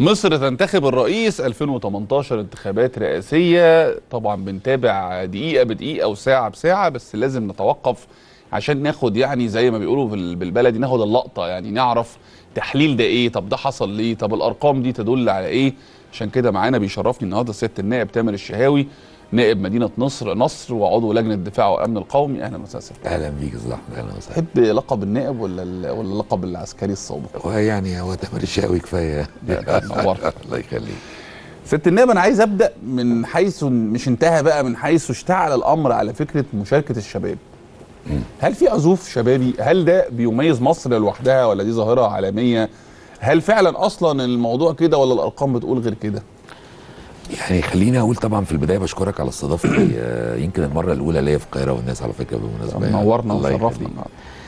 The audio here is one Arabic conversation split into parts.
مصر تنتخب الرئيس 2018 انتخابات رئاسية. طبعا بنتابع دقيقة بدقيقة وساعة بساعة، بس لازم نتوقف عشان ناخد يعني زي ما بيقولوا بالبلدي ناخد اللقطة، يعني نعرف تحليل ده ايه، طب ده حصل ليه، طب الارقام دي تدل على ايه. عشان كده معانا بيشرفني النهارده سيادة النائب تامر الشهاوي، نائب مدينة نصر وعضو لجنة الدفاع والامن القومي. اهلا وسهلا. اهلا بيك استاذ احمد، اهلا وسهلا. تحب لقب النائب ولا اللقب العسكري السابق؟ ويعني هو تامر الشهاوي كفايه. نورت. الله يخليك. ست النائب، انا عايز ابدا من حيث مش انتهى بقى، من حيث اشتعل الامر على فكره مشاركه الشباب. هل في عزوف شبابي؟ هل ده بيميز مصر لوحدها ولا دي ظاهره عالميه؟ هل فعلا اصلا الموضوع كده ولا الارقام بتقول غير كده؟ يعني خليني اقول طبعا في البدايه بشكرك على استضافتي. يمكن المره الاولى ليا في القاهره والناس على فكره بالمناسبه نورنا وشرفنا.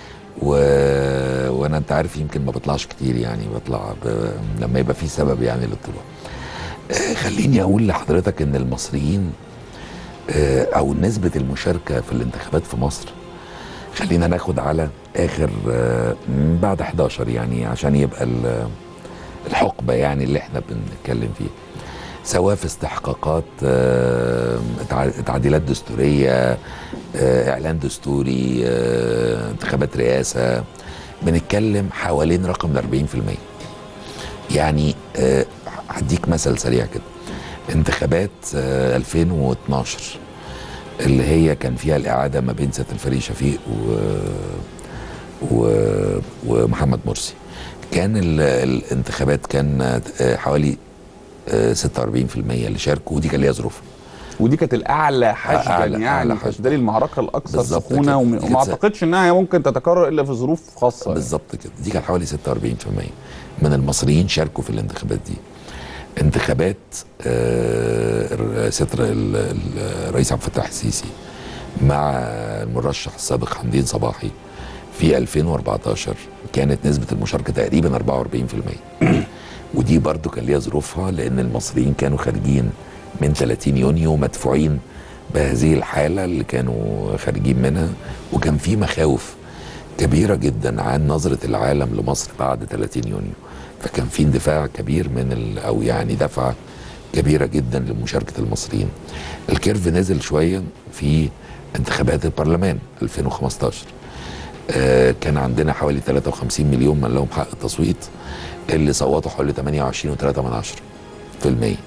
وانا انت عارف يمكن ما بطلعش كتير، يعني بطلع لما يبقى في سبب يعني للطلوع. خليني اقول لحضرتك ان المصريين او نسبه المشاركه في الانتخابات في مصر، خلينا ناخد على اخر بعد 11 يعني عشان يبقى الحقبه يعني اللي احنا بنتكلم فيه، سواء في استحقاقات تعديلات دستوريه، اعلان دستوري، انتخابات رئاسه، بنتكلم حوالين رقم 40%. يعني هديك مثل سريع كده. انتخابات 2012 اللي هي كان فيها الاعاده ما بين سياده الفريق شفيق ومحمد مرسي، كان الانتخابات كان حوالي 46% اللي شاركوا، ودي كان ليها ظروفها، ودي كانت الاعلى حشدا، يعني كانت ده المعركه الاكثر سخونه، وما اعتقدش انها ممكن تتكرر الا في ظروف خاصه. بالظبط كده. دي كانت حوالي 46% من المصريين شاركوا في الانتخابات دي. انتخابات الرئيس عبد الفتاح السيسي مع المرشح السابق حمدين صباحي في 2014 كانت نسبة المشاركة تقريبا 44%. ودي برضو كان ليها ظروفها، لأن المصريين كانوا خارجين من 30 يونيو مدفوعين بهذه الحالة اللي كانوا خارجين منها، وكان في مخاوف كبيرة جدا عن نظرة العالم لمصر بعد 30 يونيو، فكان في اندفاع كبير أو يعني دفعة كبيرة جدا لمشاركة المصريين. الكيرف نزل شوية في انتخابات البرلمان 2015. كان عندنا حوالي 53 مليون من لهم حق التصويت، اللي صوتوا حوالي 28.3%.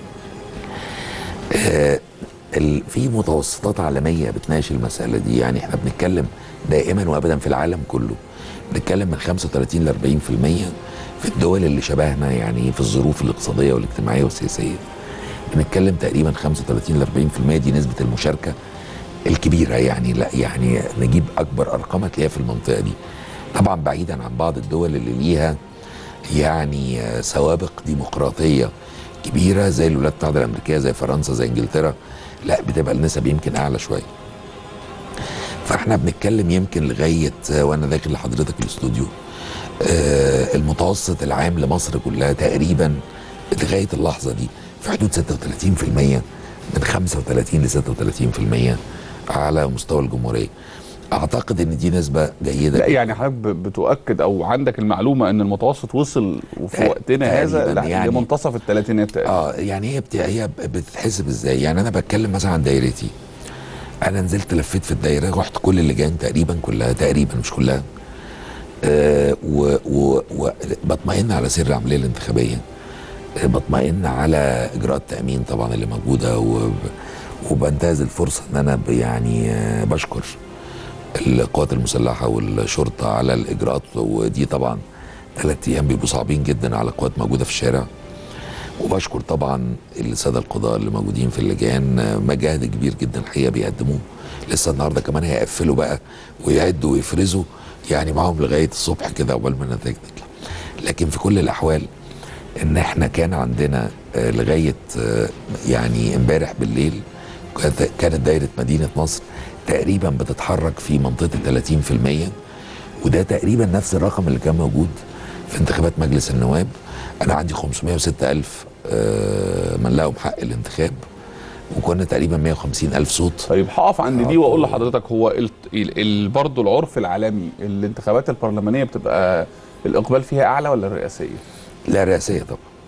في متوسطات عالمية بتناقش المسألة دي، يعني احنا بنتكلم دائما وابدا في العالم كله بنتكلم من 35 ل 40%. في الدول اللي شبهنا يعني في الظروف الاقتصادية والاجتماعية والسياسية بنتكلم تقريبا 35 ل 40%. دي نسبة المشاركة الكبيرة، يعني لا يعني نجيب أكبر أرقام هتلاقيها في المنطقة دي، طبعا بعيدا عن بعض الدول اللي ليها يعني سوابق ديمقراطية كبيرة زي الولايات المتحدة الأمريكية، زي فرنسا، زي إنجلترا، لا بتبقى النسب يمكن أعلى شوية. فاحنا بنتكلم يمكن لغاية وأنا داخل لحضرتك الاستوديو المتوسط العام لمصر كلها تقريبا لغاية اللحظة دي في حدود 36%، من 35 ل 36% على مستوى الجمهورية. اعتقد ان دي نسبه جيده. لا يعني حضرتك بتؤكد او عندك المعلومه ان المتوسط وصل وفي وقتنا هذا يعني لمنتصف الثلاثينات تقريبا. يعني هي بتتحسب ازاي؟ يعني انا بتكلم مثلا عن دايرتي، انا نزلت لفيت في الدايره، رحت كل اللجان تقريبا كلها، تقريبا مش كلها، وبطمئن على سير العمليه الانتخابيه، بطمئن على اجراءات التامين طبعا اللي موجوده، وبنتهز الفرصه ان انا يعني بشكر القوات المسلحه والشرطه على الاجراءات، ودي طبعا 3 ايام بيبقوا صعبين جدا على قوات موجوده في الشارع. وبشكر طبعا الساده القضاء اللي موجودين في اللجان، مجهود كبير جدا الحقيقه بيقدموه. لسه النهارده كمان هيقفلوا بقى ويعدوا ويفرزوا، يعني معاهم لغايه الصبح كده عقبال ما النتائج تطلع. لكن في كل الاحوال ان احنا كان عندنا لغايه يعني امبارح بالليل كانت دايره مدينه نصر تقريبا بتتحرك في منطقه 30%، وده تقريبا نفس الرقم اللي كان موجود في انتخابات مجلس النواب. انا عندي 506 ألف من لهم حق الانتخاب، وكنا تقريبا 150 ألف صوت. طيب هقف عند دي واقول لحضرتك، هو برضه العرف العالمي الانتخابات البرلمانيه بتبقى الاقبال فيها اعلى ولا الرئاسيه؟ لا، الرئاسيه طبعا.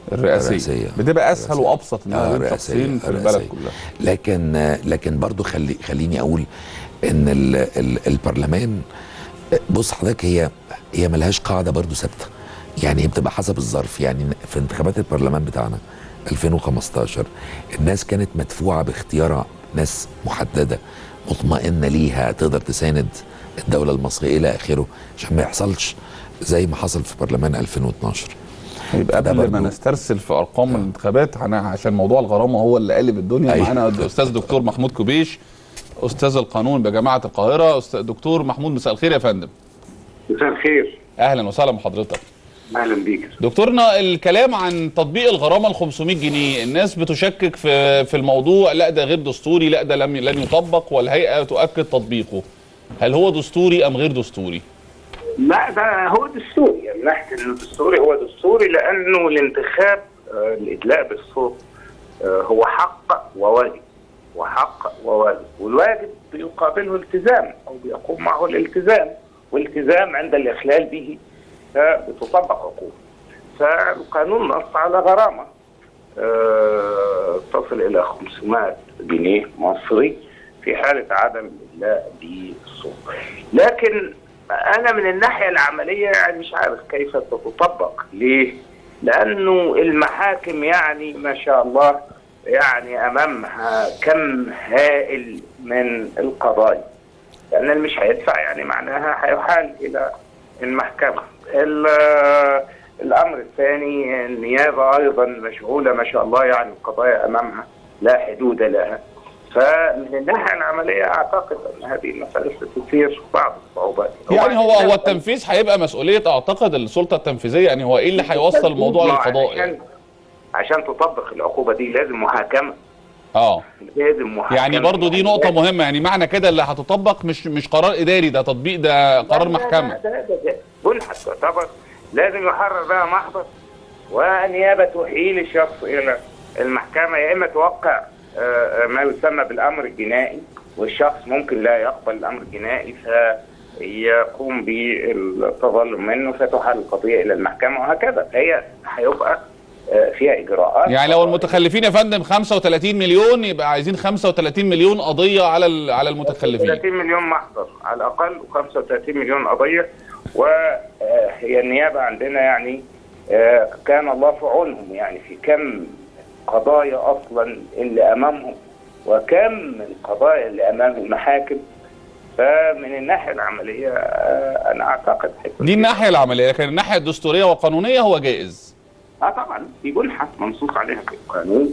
الرئاسيه بتبقى اسهل وابسط ان بين شخصين في البلد كلها. لكن برضو خليني اقول ان البرلمان، بص حضرتك، هي ملهاش قاعده برضو ثابته، يعني هي بتبقى حسب الظرف. يعني في انتخابات البرلمان بتاعنا 2015 الناس كانت مدفوعه باختيار ناس محدده مطمئنه ليها تقدر تساند الدوله المصريه الى اخره، عشان ما يحصلش زي ما حصل في برلمان 2012. يبقى قبل ما نسترسل في ارقام الانتخابات، عشان موضوع الغرامه هو اللي قلب الدنيا. معانا الاستاذ دكتور محمود كوبيش، استاذ القانون بجامعه القاهره. دكتور محمود، مساء الخير يا فندم. مساء الخير. اهلا وسهلا بحضرتك. اهلا بيك دكتورنا. الكلام عن تطبيق الغرامه ال 500 جنيه، الناس بتشكك في الموضوع، لا ده غير دستوري، لا ده لن يطبق، والهيئه تؤكد تطبيقه. هل هو دستوري ام غير دستوري؟ لا، ده هو دستوري. يعني من ناحيه انه دستوري، هو دستوري لانه الانتخاب، الادلاء بالصوت، هو حق وواجب، وحق وواجب، والواجب بيقابله التزام او بيقوم معه الالتزام، والالتزام عند الاخلال به بتطبق عقوبه. فالقانون نص على غرامه تصل الى 500 جنيه مصري في حاله عدم الادلاء بالصوت. لكن انا من الناحيه العمليه يعني مش عارف كيف تطبق. ليه؟ لانه المحاكم يعني ما شاء الله يعني امامها كم هائل من القضايا، لان اللي مش هيدفع يعني معناها هيحال الى المحكمه. الامر الثاني، النيابه ايضا مشغوله ما شاء الله، يعني القضايا امامها لا حدود لها. فمن الناحيه العمليه اعتقد ان هذه المساله ستثير بعض الصعوبات. يعني هو التنفيذ هيبقى مسؤوليه اعتقد السلطه التنفيذيه، يعني هو ايه اللي هيوصل الموضوع للقضاء؟ عشان تطبق العقوبه دي لازم محاكمه. لازم محاكمه. يعني برضو دي نقطه مهمه، يعني معنى كده اللي هتطبق مش قرار اداري، ده تطبيق، ده قرار محكمه. ده بنحة تعتبر لازم يحرر بها محضر، والنيابه تحيل الشخص الى المحكمه، يا اما توقع ما يسمى بالامر الجنائي، والشخص ممكن لا يقبل الامر الجنائي فيقوم بالتظلم منه فتحال القضيه الى المحكمه، وهكذا. هي هيبقى فيها اجراءات. يعني لو المتخلفين يا فندم 35 مليون، يبقى عايزين 35 مليون قضيه على المتخلفين. 35 مليون محضر على الاقل، و35 مليون قضيه. وهي النيابه عندنا يعني كان الله في عونهم، يعني في كم قضايا اصلا اللي امامهم، وكم القضايا اللي امام المحاكم. فمن الناحيه العمليه انا اعتقد دي الناحيه العمليه، لكن الناحيه الدستوريه والقانونيه هو جائز. طبعا في بنحة منصوص عليها في القانون،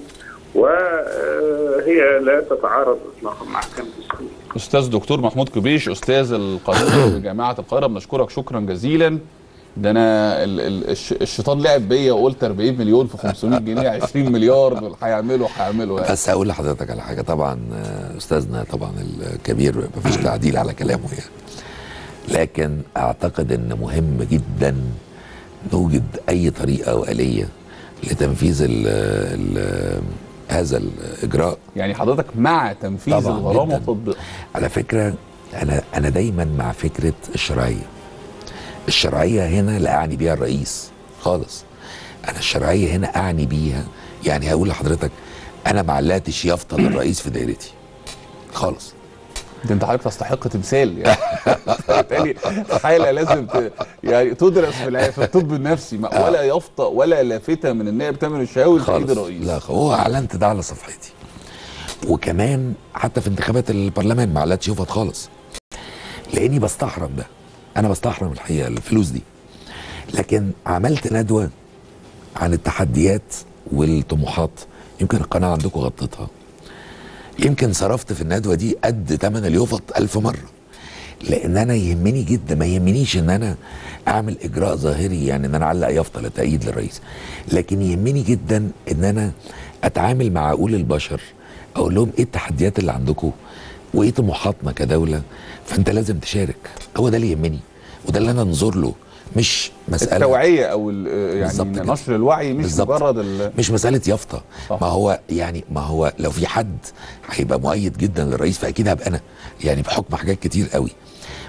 وهي لا تتعارض اطلاقا مع احكام الدستور. استاذ دكتور محمود كوبيش، استاذ القانون بجامعه القاهره، بنشكرك شكرا جزيلا. ده انا الشيطان لعب بيا وقلت 40 مليون في 500 جنيه 20 مليار دول هيعملوا يعني. بس هقول لحضرتك على حاجه، طبعا استاذنا طبعا الكبير مفيش تعديل على كلامه يعني، لكن اعتقد ان مهم جدا نوجد اي طريقه واليه لتنفيذ هذا الاجراء. يعني حضرتك مع تنفيذ الغرامه وتطبيقها؟ على فكره انا دايما مع فكره الشرعيه هنا لا اعني بيها الرئيس خالص. انا الشرعيه هنا اعني بيها، يعني هقول لحضرتك انا ما علقتش يافطه للرئيس في دايرتي خالص. ده انت حضرتك تستحق تمثال يعني. بالتالي حاله لازم يعني تدرس في الطب النفسي، ولا يافطه ولا لافته من النائب تامر الشهاوي في ايد الرئيس. لا، هو اعلنت ده على صفحتي، وكمان حتى في انتخابات البرلمان ما علقتش يافط خالص، لاني بستحرم ده. انا بستحرم الحقيقه الفلوس دي. لكن عملت ندوه عن التحديات والطموحات، يمكن القناه عندكم غطتها، يمكن صرفت في الندوه دي قد ثمن اليوفط 1000 مره، لان انا يهمني جدا، ما يهمنيش ان انا اعمل اجراء ظاهري، يعني ان انا اعلق يافطه لتأييد للرئيس، لكن يهمني جدا ان انا اتعامل مع عقول البشر، اقول لهم ايه التحديات اللي عندكم وايه طموحاتنا كدوله، فانت لازم تشارك. هو ده اللي يهمني، وده اللي انا انظر له، مش مساله التوعيه او يعني نشر الوعي، مش مجرد مش مساله يافطه. ما هو لو في حد هيبقى مؤيد جدا للرئيس فاكيد هبقى انا، يعني بحكم حاجات كتير قوي.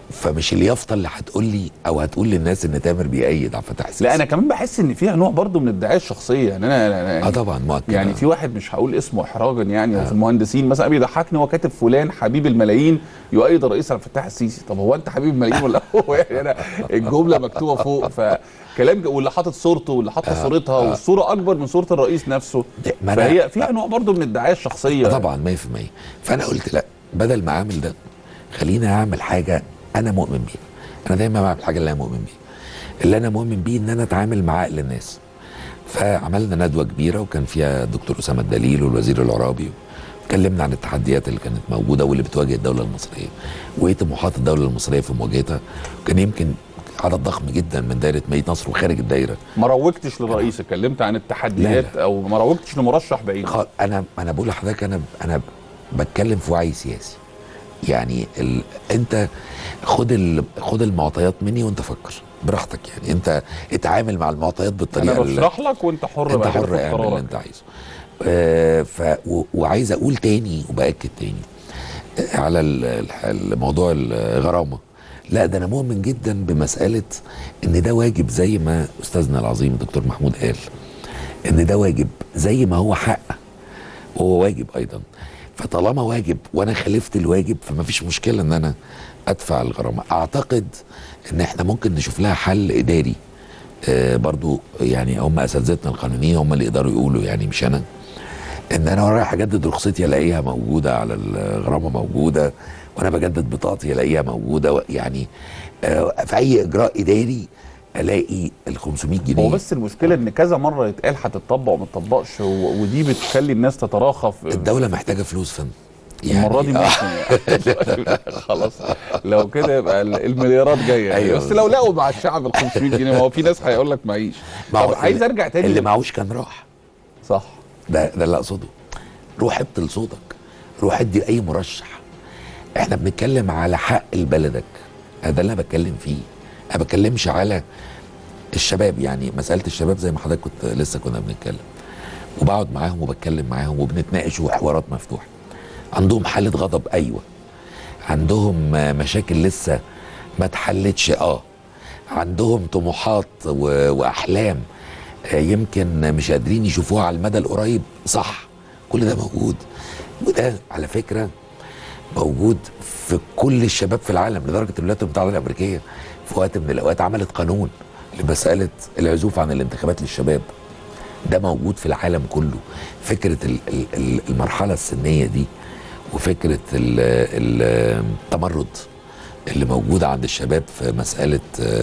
فمش اليافطه اللي هتقول لي او هتقول للناس ان تامر بيأيد عبد الفتاح السيسي. لا انا كمان بحس ان فيها نوع برضو من الدعايه الشخصيه، يعني انا يعني طبعا مؤكد. يعني في واحد مش هقول اسمه احراجا يعني، في المهندسين مثلا بيضحكني، هو كاتب فلان حبيب الملايين يؤيد الرئيس عبد الفتاح السيسي. طب هو انت حبيب الملايين ولا هو يعني انا الجمله مكتوبه فوق، فكلام واللي حاطط صورته واللي حاطط صورتها والصوره اكبر من صوره الرئيس نفسه، فهي فيها نوع برضو من الدعايه الشخصيه. طبعا 100%. فانا قلت لا، بدل ما اعمل ده خليني اعمل حاجه انا مؤمن بيها. انا دايما بعمل الحاجه اللي انا مؤمن بيها. اللي انا مؤمن بيه ان انا اتعامل مع عقل الناس. فعملنا ندوه كبيره وكان فيها الدكتور اسامه الدليل والوزير العرابي، اتكلمنا عن التحديات اللي كانت موجوده واللي بتواجه الدوله المصريه وايه طموحات الدوله المصريه في مواجهتها. كان يمكن عدد ضخم جدا من دايره مدينه نصر وخارج الدايره. ما روجتش للرئيس، اتكلمت عن التحديات. لا لا. او ما روجتش لمرشح بعيد. انا بقول لحضرتك انا بتكلم في وعي سياسي. يعني انت خد المعطيات مني وانت فكر براحتك، يعني انت اتعامل مع المعطيات بالطريقه انا بشرح لك وانت حر، انت حر اعمل اللي انت عايزه. وعايز اقول تاني وباكد تاني على الموضوع الغرامه. لا ده انا مؤمن جدا بمساله ان ده واجب، زي ما استاذنا العظيم الدكتور محمود قال ان ده واجب زي ما هو حق وهو واجب ايضا. فطالما واجب وانا خالفت الواجب فما فيش مشكله ان انا ادفع الغرامه. اعتقد ان احنا ممكن نشوف لها حل اداري برضو، يعني هم اساتذتنا القانونيين هم اللي يقدروا يقولوا، يعني مش انا. ان انا رايح اجدد رخصتي الاقيها موجوده على الغرامه موجوده، وانا بجدد بطاقتي الاقيها موجوده، يعني في اي اجراء اداري الاقي ال 500 جنيه. هو بس المشكله ان كذا مره يتقال هتطبق وما تطبقش، ودي بتخلي الناس تتراخى. الدوله محتاجه فلوس فن يعني المره دي خلاص لو كده يبقى المليارات جايه. أيوة. بس لو لقوا مع الشعب ال 500 جنيه، ما هو في ناس هيقول لك معيش. طب عايز ارجع تاني، اللي معهوش كان راح. صح، ده اللي اقصده. روح ابطل صوتك، روح ادي لاي مرشح. احنا بنتكلم على حق لبلدك، ده اللي انا بتكلم فيه. انا بتكلمش على الشباب، يعني مساله الشباب زي ما حضرتك كنا بنتكلم وبقعد معاهم وبتكلم معاهم وبنتناقش وحوارات مفتوحه. عندهم حاله غضب، ايوه. عندهم مشاكل لسه ما اتحلتش، عندهم طموحات واحلام يمكن مش قادرين يشوفوها على المدى القريب، صح. كل ده موجود، وده على فكره موجود في كل الشباب في العالم، لدرجه الولايات المتحده الامريكيه في وقت من الاوقات عملت قانون لمساله العزوف عن الانتخابات للشباب. ده موجود في العالم كله. فكره المرحله السنيه دي وفكره التمرد اللي موجوده عند الشباب في مساله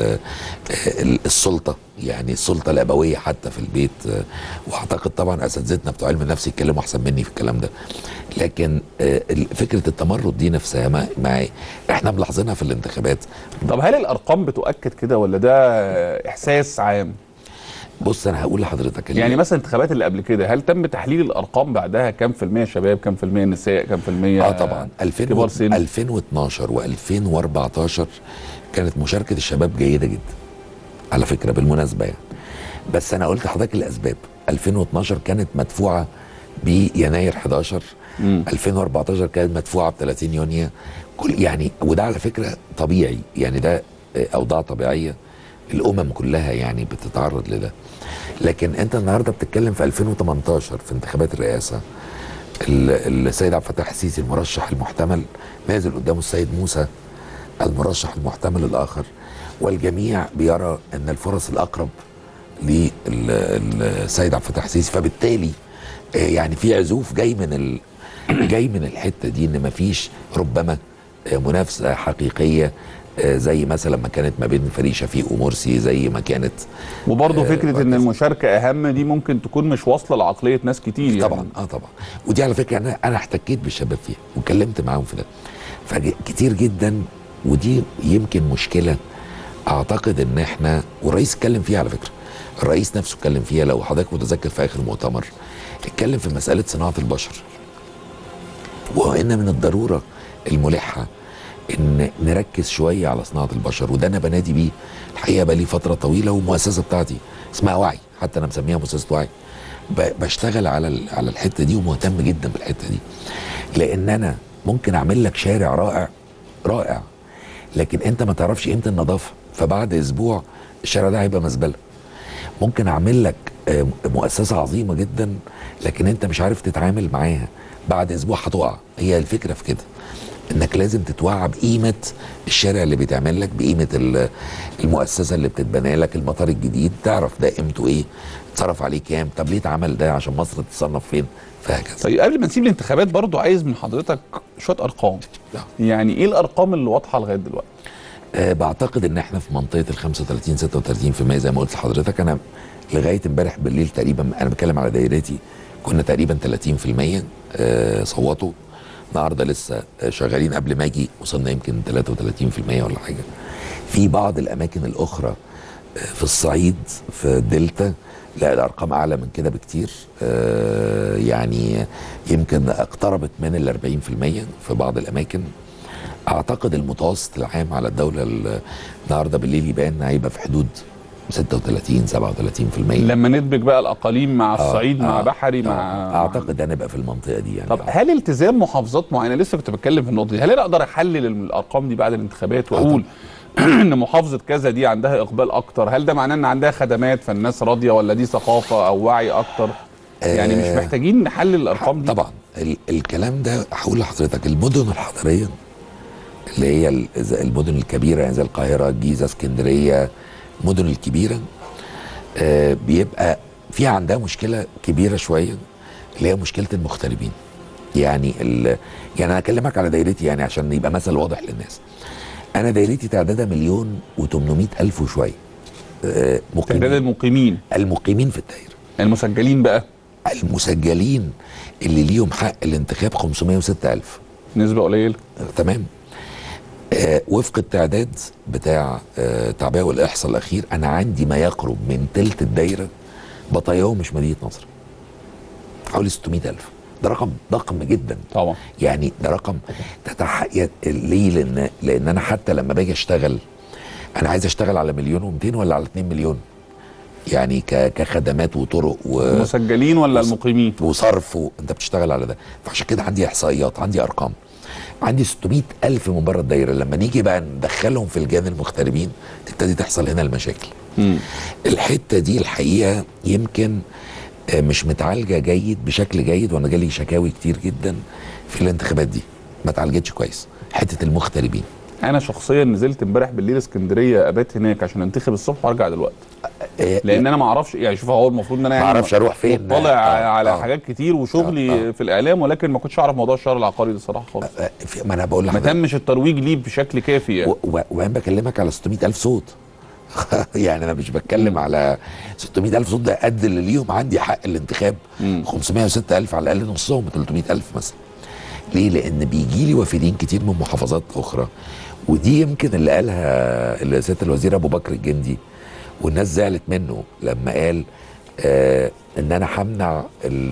السلطه، يعني السلطه الابويه حتى في البيت. واعتقد طبعا اساتذتنا بتوع علم النفس يتكلموا احسن مني في الكلام ده. لكن فكره التمرد دي نفسها ما احنا ملاحظينها في الانتخابات. طب هل الارقام بتؤكد كده ولا ده احساس عام؟ بص انا هقول لحضرتك يعني مثلا الانتخابات اللي قبل كده هل تم تحليل الارقام بعدها؟ كام في المية شباب، كام في المية نساء، كام في المية طبعا كبار سن؟ 2012 و2014 كانت مشاركه الشباب جيده جدا على فكره بالمناسبه يعني. بس انا قلت لحضرتك الاسباب. 2012 كانت مدفوعه بيناير 11، 2014 كانت مدفوعه ب 30 يونيو. يعني وده على فكره طبيعي، يعني ده اوضاع طبيعيه الامم كلها يعني بتتعرض لده. لكن انت النهارده بتتكلم في 2018 في انتخابات الرئاسه، السيد عبد الفتاح السيسي المرشح المحتمل نازل قدامه السيد موسى المرشح المحتمل الاخر، والجميع بيرى ان الفرص الاقرب للسيد عبد الفتاح السيسي. فبالتالي يعني في عزوف جاي من الحته دي، ان مفيش ربما منافسه حقيقيه زي مثلا ما كانت ما بين فريق شفيق ومرسي، زي ما كانت. وبرضه فكره ان المشاركه اهم دي ممكن تكون مش واصله لعقليه ناس كتير طبعا يعني. طبعا. ودي على فكره انا احتكيت بالشباب فيها وكلمت معاهم في ده فكتير جدا. ودي يمكن مشكله اعتقد ان احنا، والرئيس اتكلم فيها على فكره، الرئيس نفسه اتكلم فيها لو حضرتك متذكر في اخر مؤتمر، اتكلم في مساله صناعه البشر، وان من الضروره الملحه ان نركز شويه على صناعه البشر. وده انا بنادي بيه الحقيقه بقى لي فتره طويله، والمؤسسه بتاعتي اسمها وعي، حتى انا مسميها مؤسسه وعي. بشتغل على الحته دي ومهتم جدا بالحته دي، لان انا ممكن اعمل لك شارع رائع رائع، لكن انت ما تعرفش قيمه النظافه، فبعد اسبوع الشارع ده هيبقى مزبله. ممكن اعمل لك مؤسسه عظيمه جدا لكن انت مش عارف تتعامل معاها، بعد اسبوع هتقع. هي الفكره في كده، انك لازم تتوعى بقيمه الشارع اللي بيتعمل لك، بقيمه المؤسسه اللي بتتبنى لك، المطار الجديد، تعرف ده قيمته ايه، اتصرف عليه كام، طب ليه اتعمل ده، عشان مصر تتصنف فين، فهكذا. طيب قبل ما نسيب الانتخابات برضو عايز من حضرتك شويه ارقام. يعني ايه الارقام اللي واضحه لغايه دلوقتي؟ بعتقد ان احنا في منطقه ال 35 36% زي ما قلت لحضرتك. انا لغايه امبارح بالليل تقريبا، انا بتكلم على دايرتي، كنا تقريبا 30% صوتوا. النهارده لسه شغالين، قبل ما اجي وصلنا يمكن 33% ولا حاجه. في بعض الاماكن الاخرى في الصعيد، في الدلتا، لا الارقام اعلى من كده بكتير، يعني يمكن اقتربت من ال 40% في بعض الاماكن. اعتقد المتوسط العام على الدوله النهارده بالليل يبان هيبقى في حدود 36 37%. لما ندمج بقى الاقاليم مع الصعيد مع بحري مع اعتقد هنبقى في المنطقه دي يعني. طب هل التزام محافظات معينه، لسه كنت بتكلم في النقطه دي، هل انا اقدر احلل الارقام دي بعد الانتخابات واقول ان محافظه كذا دي عندها اقبال اكتر؟ هل ده معناه ان عندها خدمات فالناس راضيه، ولا دي ثقافه او وعي اكتر؟ يعني مش محتاجين نحلل الارقام دي؟ طبعا الكلام ده هقول لحضرتك. المدن الحضريه اللي هي المدن الكبيره يعني زي القاهره، الجيزه، اسكندريه، المدن الكبيره بيبقى في عندها مشكله كبيره شويه، اللي هي مشكله المغتربين. يعني انا اكلمك على دايرتي يعني عشان يبقى مثل واضح للناس. انا دايرتي تعدادها 1,800,000 وشويه تعداد المقيمين في الدايره. المسجلين بقى، المسجلين اللي ليهم حق الانتخاب 506,000، نسبه قليله. تمام. وفق التعداد بتاع تعبئه والاحصاء الاخير، انا عندي ما يقرب من تلت الدايره بطاياه مش مدينه نصر، حوالي 600,000. ده رقم ضخم جدا طبعا. يعني ده رقم ليه؟ لان انا حتى لما باجي اشتغل، انا عايز اشتغل على 1,200,000 ولا على 2 مليون، يعني كخدمات وطرق المسجلين ولا المقيمين وصرف انت بتشتغل على ده. فعشان كده عندي احصائيات، عندي ارقام، عندي 600,000 من بره الدايره. لما نيجي بقى ندخلهم في لجان المغتربين تبتدي تحصل هنا المشاكل. الحته دي الحقيقه يمكن مش متعالجه بشكل جيد، وانا جالي شكاوي كتير جدا في الانتخابات دي ما اتعالجتش كويس، حته المغتربين. انا شخصيا نزلت امبارح بالليل اسكندريه، ابات هناك عشان انتخب الصبح وارجع دلوقتي، لان انا ما اعرفش يعني. شوف هو المفروض ان انا يعني ما اعرفش اروح فين، مطلع على حاجات كتير وشغلي في الاعلام، ولكن ما كنتش اعرف موضوع الشهر العقاري ده الصراحه خالص. ما انا بقول لحضرتك ما تمش الترويج ليه بشكل كافي يعني. وانا بكلمك على 600,000 صوت يعني انا مش بتكلم على 600,000 صوت، ده قد اللي ليهم عندي حق الانتخاب. 506,000 على الاقل، نصهم 300,000 مثلا. ليه؟ لان بيجي لي وافدين كتير من محافظات اخرى، ودي يمكن اللي قالها سياده الوزير ابو بكر الجندي، والناس زعلت منه لما قال ان انا همنع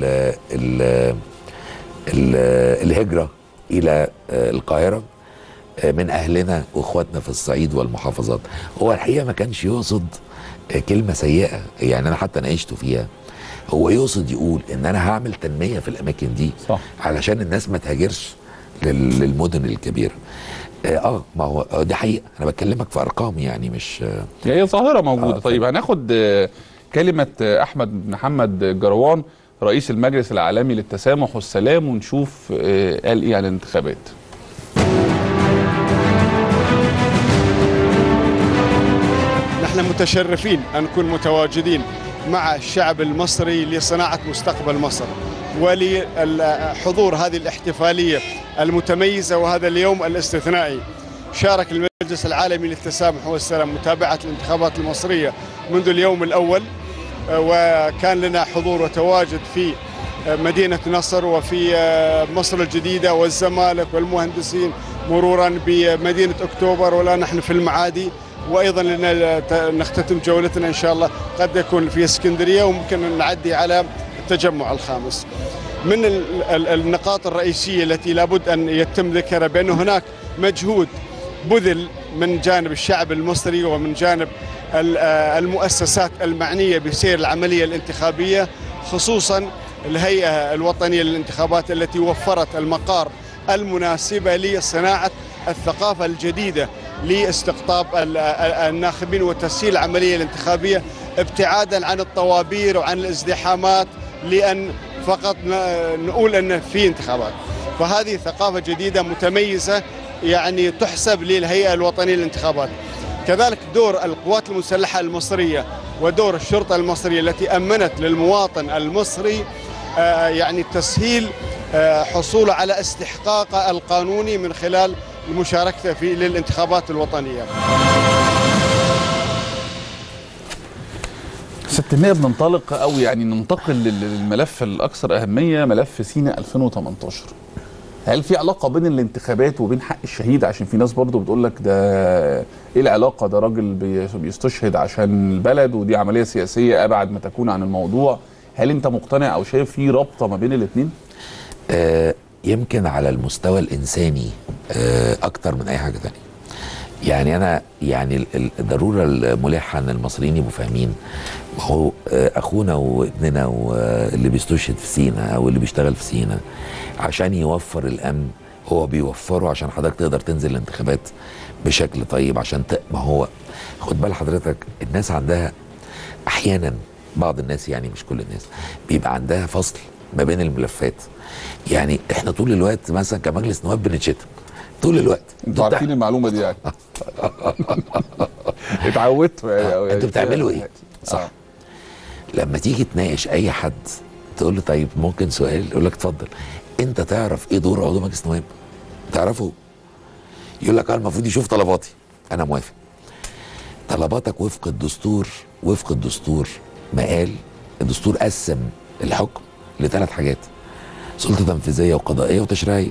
الهجره الى القاهره من اهلنا واخواتنا في الصعيد والمحافظات. هو الحقيقه ما كانش يقصد كلمه سيئه، يعني انا حتى ناقشته فيها. هو يقصد يقول ان انا هعمل تنميه في الاماكن دي صح، علشان الناس ما تهاجرش للمدن الكبيره. ما هو دي حقيقه، انا بكلمك في ارقام يعني مش هي ظاهره موجوده. طيب هناخد كلمه احمد محمد جروان رئيس المجلس العالمي للتسامح والسلام ونشوف قال ايه عن الانتخابات. نحن متشرفين أن نكون متواجدين مع الشعب المصري لصناعة مستقبل مصر ولحضور هذه الاحتفالية المتميزة وهذا اليوم الاستثنائي. شارك المجلس العالمي للتسامح والسلام متابعة الانتخابات المصرية منذ اليوم الأول، وكان لنا حضور وتواجد في مدينة نصر وفي مصر الجديدة والزمالك والمهندسين، مرورا بمدينة أكتوبر، والآن نحن في المعادي، وايضا نختتم جولتنا ان شاء الله قد يكون في اسكندريه، وممكن نعدي على التجمع الخامس. من النقاط الرئيسيه التي لابد ان يتم ذكرها بان هناك مجهود بذل من جانب الشعب المصري ومن جانب المؤسسات المعنيه بسير العمليه الانتخابيه، خصوصا الهيئه الوطنيه للانتخابات التي وفرت المقار المناسبه لصناعه الثقافة الجديدة لاستقطاب الناخبين وتسهيل العملية الانتخابية، ابتعادا عن الطوابير وعن الازدحامات، لأن فقط نقول أن في انتخابات. فهذه ثقافة جديدة متميزة يعني تحسب للهيئة الوطنية للانتخابات. كذلك دور القوات المسلحة المصرية ودور الشرطة المصرية التي أمنت للمواطن المصري يعني تسهيل حصوله على استحقاقه القانوني من خلال مشاركته في للانتخابات الوطنية. ست النائب، ننطلق أو يعني ننتقل للملف الأكثر أهمية، ملف سيناء 2018. هل في علاقة بين الانتخابات وبين حق الشهيد؟ عشان في ناس برضو بتقول لك ده ايه العلاقة، ده راجل بيستشهد عشان البلد ودي عملية سياسية أبعد ما تكون عن الموضوع. هل أنت مقتنع أو شايف في رابطة ما بين الاثنين؟ يمكن على المستوى الإنساني أكتر من أي حاجة تانية. يعني أنا يعني الضرورة الملحة أن المصريين يبقوا فاهمين، ما هو أخونا وابننا واللي بيستشهد في سيناء أو اللي بيشتغل في سيناء عشان يوفر الأمن، هو بيوفره عشان حضرتك تقدر تنزل الانتخابات بشكل طيب. عشان ما هو خد بال حضرتك، الناس عندها أحيانا، بعض الناس يعني مش كل الناس، بيبقى عندها فصل ما بين الملفات. يعني احنا طول الوقت مثلا كمجلس نواب بنتشتم طول الوقت. انتوا عارفين المعلومه دي يعني. اتعودتوا يعني. انتوا بتعملوا ايه؟ صح. لما تيجي تناقش اي حد تقول له طيب ممكن سؤال، يقول لك اتفضل. انت تعرف ايه دور عضو مجلس نواب؟ تعرفه؟ يقول لك المفروض يشوف طلباتي. انا موافق. طلباتك وفق الدستور، وفق الدستور ما قال. الدستور قسم الحكم لثلاث حاجات: سلطه تنفيذيه وقضائيه وتشريعيه.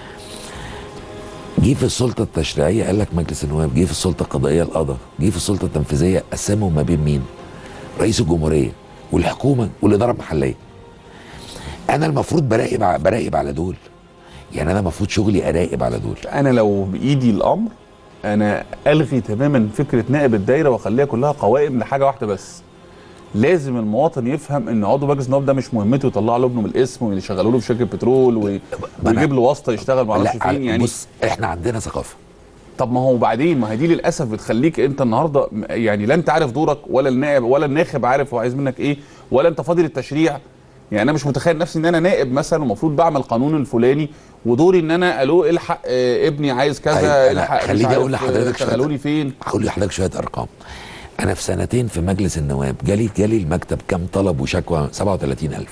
جه في السلطه التشريعيه قال لك مجلس النواب، جه في السلطه القضائيه القضاء، جه في السلطه التنفيذيه قسمهم ما بين مين؟ رئيس الجمهوريه والحكومه والاداره المحليه. انا المفروض براقب على دول. يعني انا المفروض شغلي اراقب على دول. انا لو بايدي الامر انا الغي تماما فكره نائب الدايره واخليها كلها قوائم لحاجه واحده بس. لازم المواطن يفهم ان عضو مجلس النواب ده مش مهمته يطلع له ابنه من الاسم ويشغلوا له في شركه بترول ويجيب له واسطه يشتغل ما اعرفش فين. يعني بص، احنا عندنا ثقافه. طب ما هو بعدين، ما هي دي للاسف بتخليك انت النهارده يعني لا انت عارف دورك ولا النائب ولا الناخب عارف هو عايز منك ايه، ولا انت فاضي للتشريع. يعني انا مش متخيل نفسي ان انا نائب مثلا ومفروض بعمل قانون الفلاني ودوري ان انا الو الحق ابني عايز كذا، الحق خليني اقول لحضرتك شغلوا لي فين. هقول لحضرتك شويه ارقام. انا في سنتين في مجلس النواب جالي المكتب كام طلب وشكوى؟ 37,000.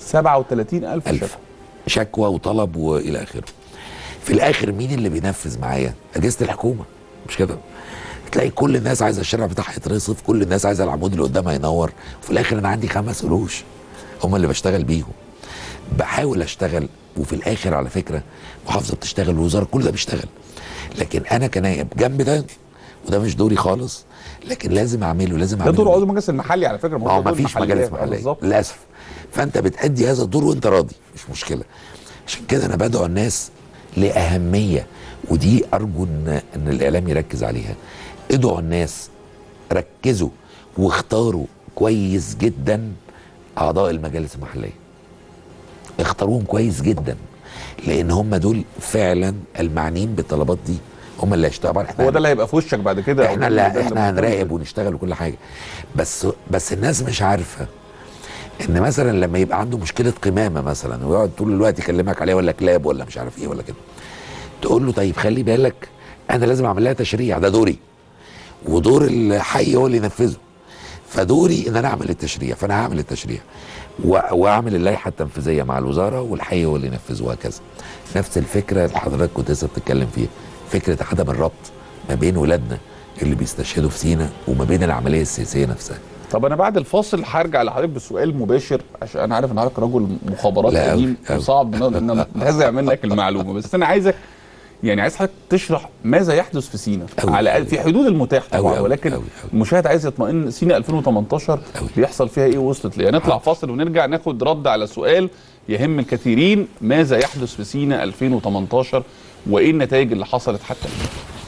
37,000 شكوى وطلب والى اخره. في الاخر مين اللي بينفذ معايا؟ اجهزه الحكومه. مش كده؟ تلاقي كل الناس عايزه الشارع بتاعها يترصف، كل الناس عايزه العمود اللي قدامها ينور، وفي الاخر انا عندي 5 قروش هم اللي بشتغل بيهم. بحاول اشتغل، وفي الاخر على فكره محافظه بتشتغل والوزاره كل ده بيشتغل، لكن انا كنائب جنب ده، وده مش دوري خالص، لكن لازم اعمله. ده دور عضو المجلس المحلي على فكره. ما فيش مجالس محليه للاسف. فانت بتأدي هذا الدور وانت راضي، مش مشكله. عشان كده انا بدعو الناس لاهميه، ودي ارجو ان الاعلام يركز عليها. ادعوا الناس، ركزوا واختاروا كويس جدا اعضاء المجالس المحليه. اختاروهم كويس جدا، لان هم دول فعلا المعنيين بالطلبات دي، هم اللي هيشتغلوا. هو ده اللي هيبقى في وشك بعد كده. احنا هنراقب ونشتغل وكل حاجه. بس الناس مش عارفه ان مثلا لما يبقى عنده مشكله قمامه مثلا ويقعد طول الوقت يكلمك عليها، ولا كلاب ولا مش عارف ايه ولا كده، تقول له طيب خلي بالك انا لازم اعمل لها تشريع، ده دوري، ودور الحي هو اللي ينفذه. فدوري ان انا اعمل التشريع، فانا هعمل التشريع واعمل اللائحه التنفيذيه مع الوزاره، والحي هو اللي ينفذه، وهكذا. نفس الفكره اللي حضرتك كنت لسه بتتكلم فيها، فكره عدم الربط ما بين ولادنا اللي بيستشهدوا في سيناء وما بين العمليه السياسيه نفسها. طب انا بعد الفاصل هرجع لحضرتك بسؤال مباشر، عشان انا عارف ان حضرتك رجل مخابرات قديم وصعب ان ننتزع منك المعلومه، بس انا عايز حضرتك تشرح ماذا يحدث في سيناء على في حدود المتاح طبعا، ولكن المشاهد عايز يطمئن سيناء 2018 بيحصل فيها ايه ووصلت ليه. نطلع فاصل ونرجع ناخد رد على سؤال يهم الكثيرين: ماذا يحدث في سيناء 2018 وايه النتائج اللي حصلت حتى الان؟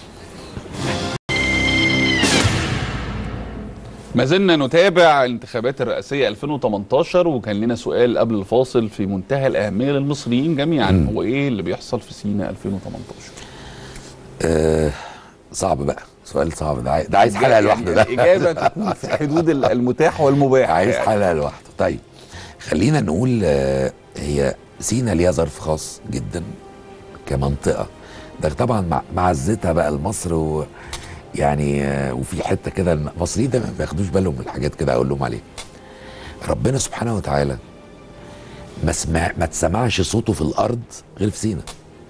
ما زلنا نتابع الانتخابات الرئاسية 2018، وكان لنا سؤال قبل الفاصل في منتهى الأهمية للمصريين جميعا: هو إيه اللي بيحصل في سيناء 2018؟ صعب بقى، سؤال صعب ده عايز حلقه لوحده ده. الاجابه تكون في حدود المتاح والمباح، عايز يعني. حلقه لوحده. طيب خلينا نقول هي سينا ليها ظرف خاص جدا كمنطقه، ده طبعا معزتها بقى لمصر يعني وفي حته كده المصريين ده ما بياخدوش بالهم من الحاجات كده اقول لهم عليها. ربنا سبحانه وتعالى ما تسمعش صوته في الارض غير في سينا،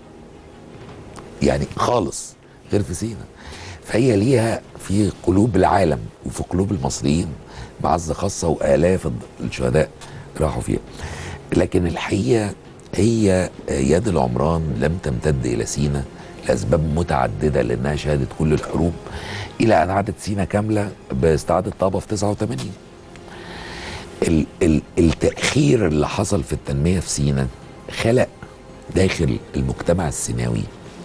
يعني خالص غير في سينا. فهي ليها في قلوب العالم وفي قلوب المصريين معزه خاصه، والاف الشهداء راحوا فيها. لكن الحقيقه هي يد العمران لم تمتد الى سينا لاسباب متعدده، لانها شهدت كل الحروب الى ان عادت سينا كامله باستعاده طابه في 89. التاخير اللي حصل في التنميه في سينا خلق داخل المجتمع السيناوي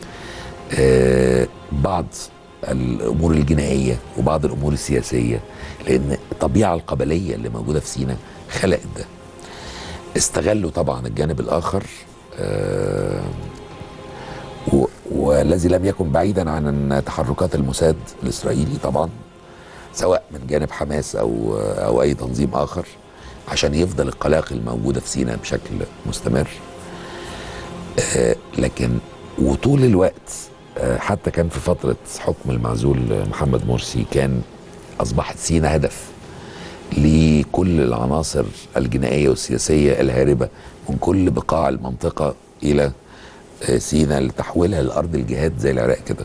بعض الامور الجنائيه وبعض الامور السياسيه، لان الطبيعه القبليه اللي موجوده في سينا خلقت ده. استغلوا طبعا الجانب الاخر والذي لم يكن بعيدا عن تحركات الموساد الاسرائيلي طبعا، سواء من جانب حماس او اي تنظيم اخر، عشان يفضل القلاقل الموجوده في سينا بشكل مستمر. لكن وطول الوقت حتى كان في فتره حكم المعزول محمد مرسي كان اصبحت سينا هدف لكل العناصر الجنائيه والسياسيه الهاربه من كل بقاع المنطقه الى سينا لتحويلها لارض الجهاد زي العراق كده.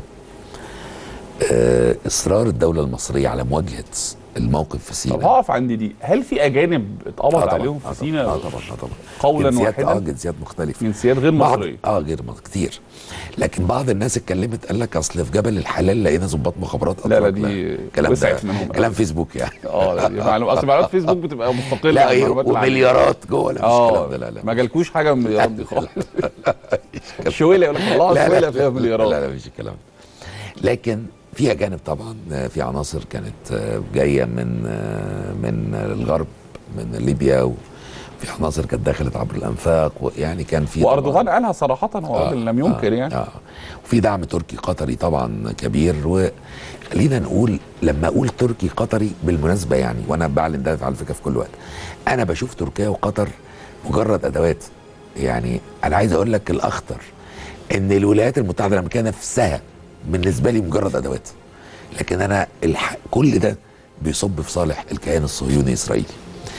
اصرار الدوله المصريه على مواجهه الموقف في سينا. طب هقف عند دي، هل في اجانب اتقبض عليهم في سينا؟ طبعا قولا واحدا. جنسيات مختلفه، جنسيات غير مصريه. غير كتير. لكن بعض الناس اتكلمت قال لك اصل في جبل الحلال لقينا ضباط مخابرات. لا دي كلام منهم، كلام فيسبوك يعني. اصل معلومات فيسبوك بتبقى مستقله. لا ومليارات جوه. لا مش الكلام ده. لا ما جالكوش حاجه من المليارات دي خالص. شويله يقول لك الله شويله فيها مليارات. لا مفيش الكلام ده. لكن في اجانب طبعا، في عناصر كانت جايه من الغرب، من ليبيا، وفي عناصر كانت دخلت عبر الانفاق، ويعني كان في واردوغان قالها صراحه، هو راجل لم ينكر يعني. وفي دعم تركي قطري طبعا كبير. وخلينا نقول لما اقول تركي قطري بالمناسبه يعني، وانا بعلن ده على فكره في كل وقت، انا بشوف تركيا وقطر مجرد ادوات. يعني انا عايز اقول لك الاخطر ان الولايات المتحده الامريكيه نفسها بالنسبه لي مجرد ادوات، لكن انا كل ده بيصب في صالح الكيان الصهيوني الاسرائيلي.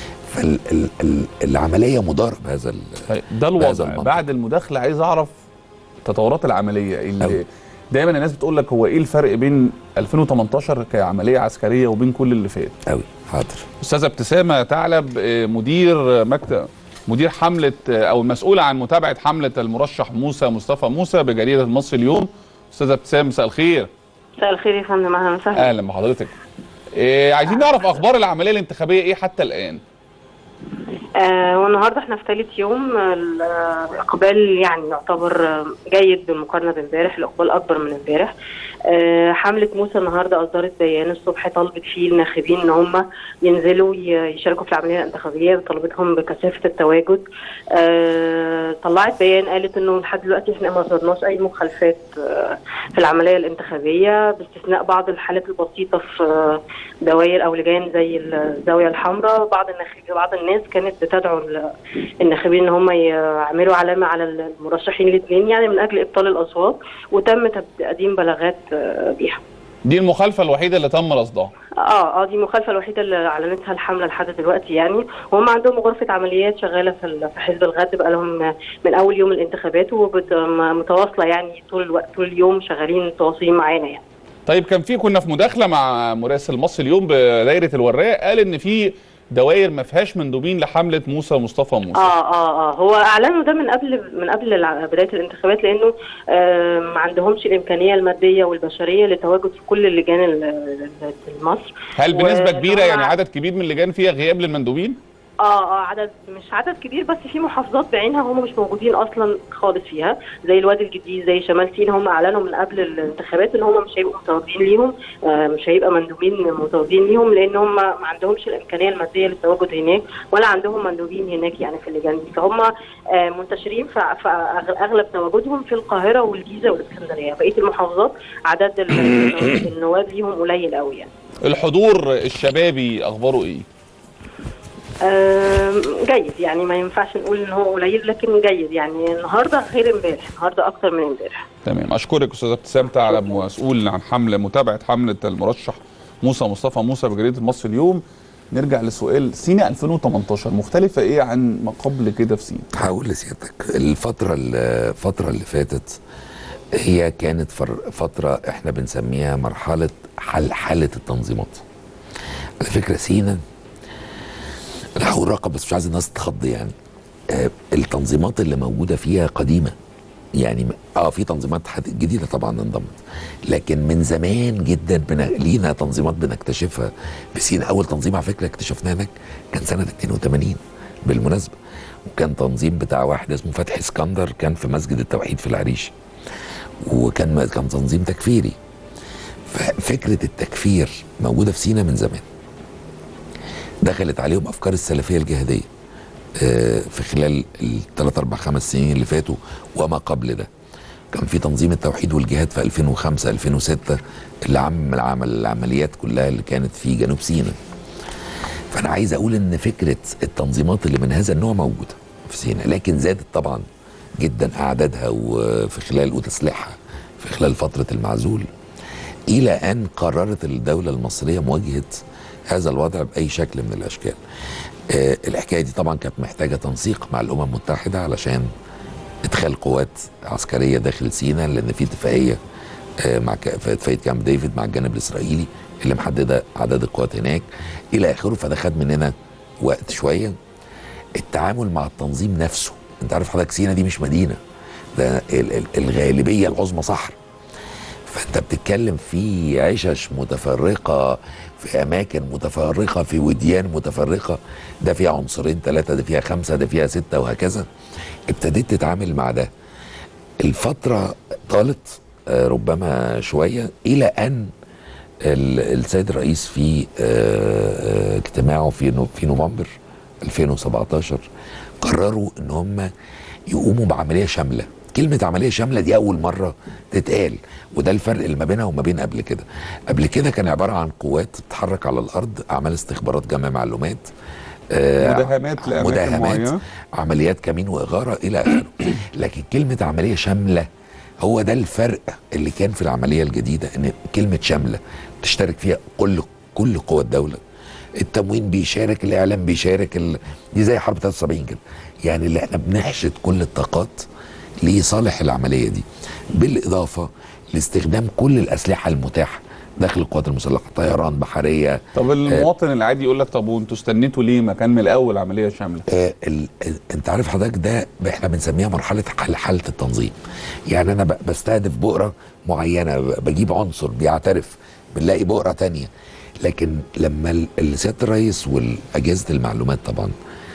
فالعمليه مداره بهذا ده الوضع. بعد المداخله عايز اعرف تطورات العمليه اللي دايما الناس بتقول لك هو ايه الفرق بين 2018 كعمليه عسكريه وبين كل اللي فات. حاضر. استاذه ابتسامه ثعلب، مدير حمله او المسؤوله عن متابعه حمله المرشح مصطفى موسى بجريده المصري اليوم. استاذه ابتسام، مساء الخير. مساء الخير يا فندم، اهلا وسهلا. اهلا بحضرتك. عايزين نعرف اخبار العمليه الانتخابيه ايه حتى الان. والنهارده احنا في ثالث يوم. الاقبال يعني يعتبر جيد بالمقارنه بامبارح، الاقبال اكبر من امبارح. حمله موسى النهارده اصدرت بيان الصبح طلبت فيه الناخبين ان هم ينزلوا يشاركوا في العمليه الانتخابيه، طلبتهم بكثافه التواجد. طلعت بيان قالت انه لحد دلوقتي احنا ما صدرناش اي مخالفات في العمليه الانتخابيه، باستثناء بعض الحالات البسيطه في دوائر او لجان زي الزاويه الحمراء. بعض الناس كانت بتدعو الناخبين ان هم يعملوا علامه على المرشحين الاثنين يعني من اجل ابطال الاصوات، وتم تقديم بلاغات بيها. دي المخالفه الوحيده اللي تم رصدها؟ دي المخالفه الوحيده اللي اعلنتها الحمله لحد دلوقتي يعني. وهم عندهم غرفه عمليات شغاله في حزب الغد بقى لهم من اول يوم الانتخابات، ومتواصله يعني طول الوقت، طول اليوم شغالين متواصلين معانا يعني. طيب كنا في مداخله مع مراسل مصر اليوم بدايره الوراق، قال ان في دوائر ما فيهاش مندوبين لحمله مصطفى موسى. هو اعلنوا ده من قبل بدايه الانتخابات، لانه ما عندهمش الامكانيه الماديه والبشريه للتواجد في كل اللجان مصر. هل بنسبه كبيره يعني عدد كبير من اللجان فيها غياب للمندوبين؟ عدد مش عدد كبير، بس في محافظات بعينها هم مش موجودين اصلا خالص فيها، زي الوادي الجديد، زي شمال سيناء. هم اعلنوا من قبل الانتخابات ان هم مش هيبقوا متواجدين ليهم، مش هيبقى مندوبين متواجدين ليهم، لان هم ما عندهمش الامكانيه الماديه للتواجد هناك، ولا عندهم مندوبين هناك يعني في اللجان دي. فهم منتشرين في اغلب تواجدهم في القاهره والجيزه والاسكندريه. بقيه المحافظات عدد النواب ليهم قليل قوي يعني. الحضور الشبابي اخباره ايه؟ جيد يعني، ما ينفعش نقول ان هو قليل، لكن جيد يعني. النهارده غير امبارح، النهارده اكتر من امبارح. تمام، اشكرك استاذه ابتسام ثعلب، مسؤول عن متابعه حمله المرشح مصطفى موسى بجريده المصري اليوم. نرجع لسؤال سينا 2018 مختلفه ايه عن ما قبل كده في سينا؟ هقول لسيادتك الفتره اللي فاتت هي كانت فتره احنا بنسميها مرحله حاله التنظيمات. على فكره سينا، انا هقول رقم بس مش عايز الناس تتخض يعني. التنظيمات اللي موجوده فيها قديمه يعني. في تنظيمات جديده طبعا انضمت، لكن من زمان جدا لينا تنظيمات بنكتشفها في سينا. اول تنظيم على فكره اكتشفناه هناك كان سنه 82 بالمناسبه، وكان تنظيم بتاع واحد اسمه فتحي اسكندر، كان في مسجد التوحيد في العريش، وكان تنظيم تكفيري. ففكره التكفير موجوده في سينا من زمان. دخلت عليهم افكار السلفيه الجهاديه في خلال الثلاث اربع خمس سنين اللي فاتوا وما قبل ده. كان في تنظيم التوحيد والجهاد في 2005 2006 اللي عمل العمليات كلها اللي كانت في جنوب سيناء. فانا عايز اقول ان فكره التنظيمات اللي من هذا النوع موجوده في سيناء، لكن زادت طبعا جدا اعدادها وفي خلال وتسليحها في خلال فتره المعزول، الى ان قررت الدوله المصريه مواجهه هذا الوضع باي شكل من الاشكال. الحكايه دي طبعا كانت محتاجه تنسيق مع الامم المتحده علشان ادخال قوات عسكريه داخل سيناء، لان في اتفاقيه مع اتفاقيه كامب ديفيد مع الجانب الاسرائيلي اللي محدده اعداد القوات هناك الى اخره. فده خد مننا وقت شويه. التعامل مع التنظيم نفسه، انت عارف حضرتك سيناء دي مش مدينه، ده الغالبيه العظمى صحراء. فانت بتتكلم في عشش متفرقه، في اماكن متفرقه، في وديان متفرقه، ده فيها عنصرين ثلاثه، ده فيها خمسه، ده فيها سته، وهكذا. ابتديت تتعامل مع ده. الفتره طالت ربما شويه الى ان السيد الرئيس في اجتماعه في نوفمبر 2017 قرروا ان هم يقوموا بعمليه شامله. كلمة عملية شاملة دي أول مرة تتقال، وده الفرق اللي ما بينها وما بين قبل كده. قبل كده كان عبارة عن قوات بتتحرك على الأرض، أعمال استخبارات، جمع معلومات، مداهمات لأماكن معينة، عمليات كمين وإغارة إلى آخره. لكن كلمة عملية شاملة هو ده الفرق اللي كان في العملية الجديدة، إن كلمة شاملة تشترك فيها كل قوى الدولة. التموين بيشارك، الإعلام بيشارك، دي زي حرب 73 كده يعني، اللي احنا بنحشد كل الطاقات لصالح العمليه دي، بالاضافه لاستخدام كل الاسلحه المتاحه داخل القوات المسلحه، طيران، بحريه. طب المواطن العادي يقول لك طب وانتوا استنيتوا ليه؟ ما كان من الاول عمليه شامله. انت عارف حضرتك ده احنا بنسميها مرحله حاله التنظيم. يعني انا بستهدف بؤره معينه، بجيب عنصر بيعترف، بنلاقي بؤره تانية. لكن لما سياده الرئيس واجهزه المعلومات طبعا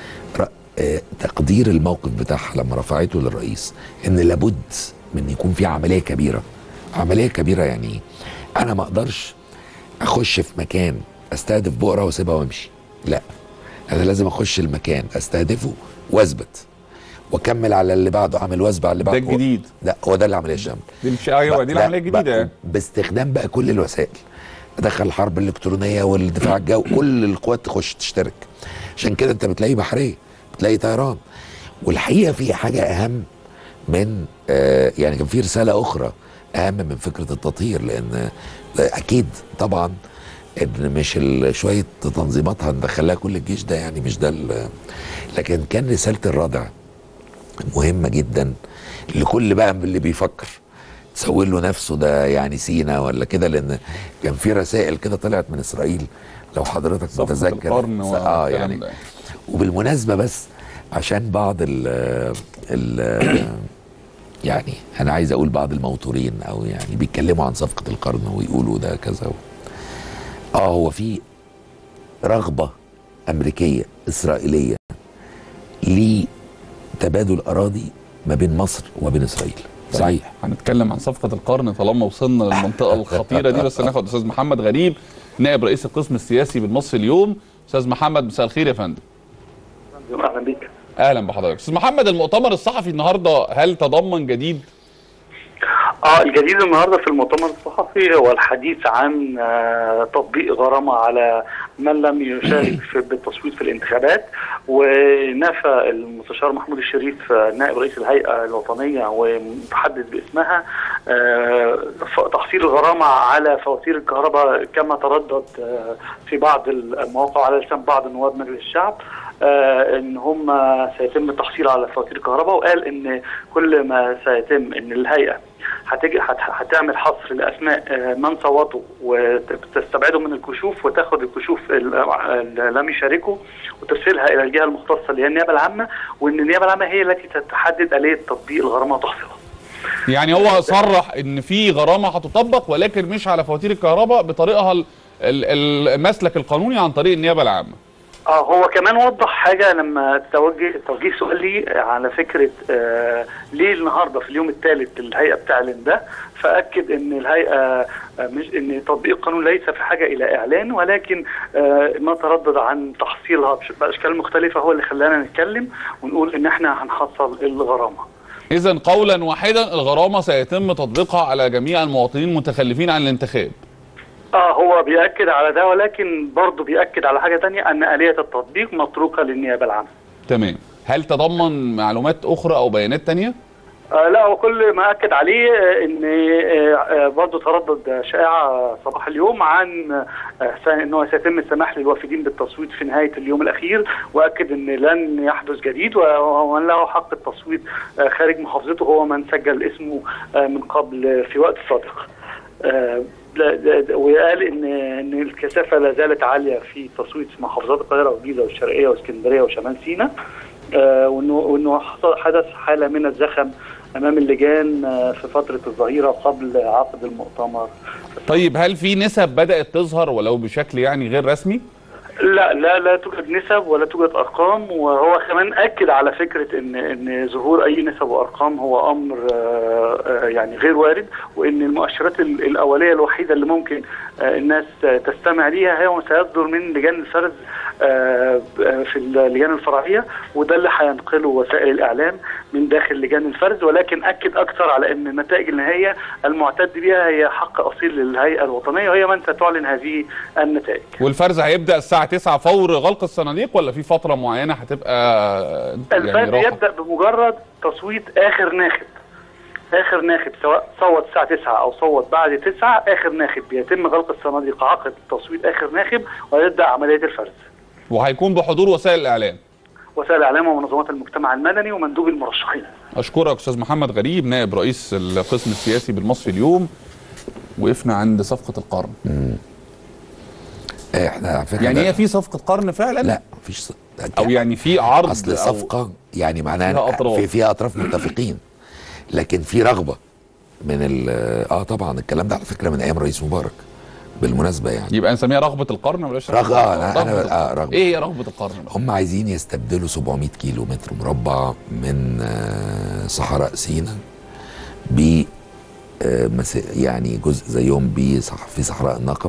تقدير الموقف بتاعها لما رفعته للرئيس ان لابد من يكون في عمليه كبيره. عمليه كبيره يعني انا ما اقدرش اخش في مكان استهدف بؤره واسيبها وامشي، لا، انا لازم اخش المكان استهدفه واثبت واكمل على اللي بعده، اعمل وثبه على اللي بعده. ده الجديد، لا هو ده العمليه الشامله. دي مش ايوه دي العمليه الجديده باستخدام بقى كل الوسائل. ادخل الحرب الالكترونيه والدفاع الجوي، كل القوات تخش تشترك. عشان كده انت بتلاقي بحريه، بتلاقي طيران. والحقيقه في حاجه اهم من يعني كان في رساله اخرى اهم من فكره التطهير، لان اكيد طبعا ان مش شويه تنظيمات هندخلها كل الجيش ده يعني، مش ده لكن كان رساله الردع مهمه جدا لكل بقى اللي بيفكر تسوي له نفسه ده يعني سينا ولا كده، لان كان في رسائل كده طلعت من اسرائيل لو حضرتك متذكر. يعني وبالمناسبه بس عشان بعض ال يعني انا عايز اقول بعض الموتورين او يعني بيتكلموا عن صفقه القرن ويقولوا ده كذا هو في رغبه امريكيه اسرائيليه لتبادل اراضي ما بين مصر وبين اسرائيل. صحيح. هنتكلم عن صفقه القرن طالما وصلنا للمنطقه الخطيره دي، بس ناخد استاذ محمد غريب نائب رئيس القسم السياسي بالمصري اليوم. استاذ محمد مساء الخير يا فندم. اهلا بيك. اهلا بحضرتك. استاذ محمد، المؤتمر الصحفي النهارده هل تضمن جديد؟ الجديد النهارده في المؤتمر الصحفي هو الحديث عن تطبيق غرامه على من لم يشارك بالتصويت في الانتخابات، ونفى المستشار محمود الشريف نائب رئيس الهيئه الوطنيه ومتحدث باسمها تحصيل الغرامه على فواتير الكهرباء كما تردد في بعض المواقع على لسان بعض نواب مجلس الشعب ان هم سيتم التحصيل على فواتير الكهرباء، وقال ان كل ما سيتم ان الهيئه هتعمل حصر لاسماء من صوتوا وتستبعدهم من الكشوف وتاخد الكشوف اللي لم يشاركوا وترسلها الى الجهه المختصه اللي هي النيابه العامه، وان النيابه العامه هي التي تحدد اليه تطبيق الغرامه وتحصيلها. يعني هو صرح ان في غرامه هتطبق ولكن مش على فواتير الكهرباء بطريقها المسلك القانوني عن طريق النيابه العامه. هو كمان وضح حاجه لما توجيه سؤال لي على فكره ليه النهارده في اليوم الثالث الهيئه بتعلن ده، فاكد ان الهيئه مش ان تطبيق القانون ليس في حاجه الى اعلان، ولكن ما تردد عن تحصيلها باشكال مختلفه هو اللي خلانا نتكلم ونقول ان احنا هنحصل الغرامه. اذا قولا واحدا الغرامه سيتم تطبيقها على جميع المواطنين المتخلفين عن الانتخاب. هو بيأكد على ده، ولكن برضه بيأكد على حاجة تانية أن آلية التطبيق متروكة للنيابة العامة. تمام. هل تضمن معلومات أخرى أو بيانات تانية؟ لا، وكل ما أكد عليه أن برضه تردد شائعة صباح اليوم عن أنه سيتم السماح للوافدين بالتصويت في نهاية اليوم الأخير، وأكد أن لن يحدث جديد، ومن له حق التصويت خارج محافظته هو من سجل اسمه من قبل في وقت سابق. وقال ان الكثافه لا زالت عاليه في تصويت في محافظات القاهره والجيزه والشرقيه واسكندريه وشمال سيناء، وانه حدث حاله من الزخم امام اللجان في فتره الظهيره قبل عقد المؤتمر. طيب هل في نسب بدات تظهر ولو بشكل يعني غير رسمي؟ لا توجد نسب ولا توجد ارقام، وهو كمان اكد على فكره ان ظهور اي نسب وارقام هو امر يعني غير وارد، وان المؤشرات الاوليه الوحيده اللي ممكن الناس تستمع ليها هي ما سيصدر من لجان الفرز في اللجان الفرعيه، وده اللي هينقله وسائل الاعلام من داخل لجان الفرز، ولكن اكد اكثر على ان النتائج النهائيه المعتد بها هي حق اصيل للهيئه الوطنيه وهي من ستعلن هذه النتائج. والفرز هيبدا الساعه 9 فور غلق الصناديق ولا في فتره معينه هتبقى الفرز يعني يبدا بمجرد تصويت اخر ناخب سواء صوت الساعه 9 او صوت بعد 9 اخر ناخب بيتم غلق الصناديق عقد تصويت اخر ناخب ويبدا عمليه الفرز. وهيكون بحضور وسائل الاعلام. وسائل الاعلام ومنظمات المجتمع المدني ومندوب المرشحين. اشكرك استاذ محمد غريب نائب رئيس القسم السياسي بالمصري اليوم. وقفنا عند صفقه القرن. احنا على فكره يعني هي في صفقه قرن فعلا؟ لا مفيش او يعني في عرض اصل صفقه يعني معناها فيها اطراف متفقين، لكن في رغبه من طبعا الكلام ده على فكره من ايام الرئيس مبارك بالمناسبه يعني. يبقى نسميها رغبه القرن ولا رغبه. ايه هي رغبه القرن؟ هم عايزين يستبدلوا 700 كيلو متر مربع من صحراء سيناء ب يعني جزء زيهم في صحراء النقب،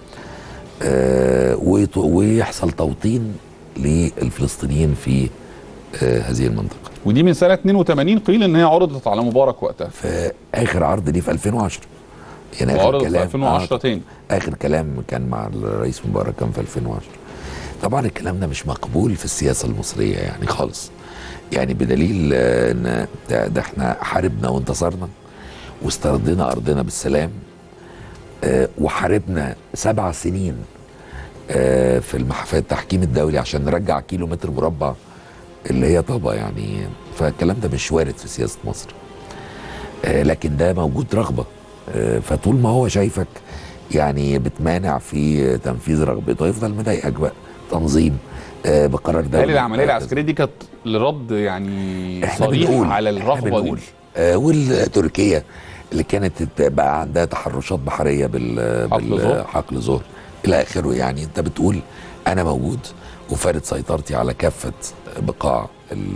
ويحصل توطين للفلسطينيين في هذه المنطقه. ودي من سنه 82 قيل ان هي عرضت على مبارك وقتها. في اخر عرض دي في 2010 يعني اخر كلام في 2010 تاني. اخر كلام كان مع الرئيس مبارك كان في 2010. طبعا الكلام ده مش مقبول في السياسه المصريه يعني خالص، يعني بدليل ان ده احنا حاربنا وانتصرنا واستردينا ارضنا بالسلام، وحاربنا 7 سنين في المحافل التحكيم الدولي عشان نرجع كيلو متر مربع اللي هي طابة يعني. فالكلام ده مش وارد في سياسة مصر، لكن ده موجود رغبة. فطول ما هو شايفك يعني بتمانع في تنفيذ رغبته يفضل مضايقك بقى تنظيم بقرار دولي. هل العملية العسكرية دي كانت لرد يعني صريح على الرغبة دي؟ والتركية اللي كانت بقى عندها تحرشات بحرية بالحقل زهر الى اخره، يعني انت بتقول انا موجود وفارض سيطرتي على كافه بقاع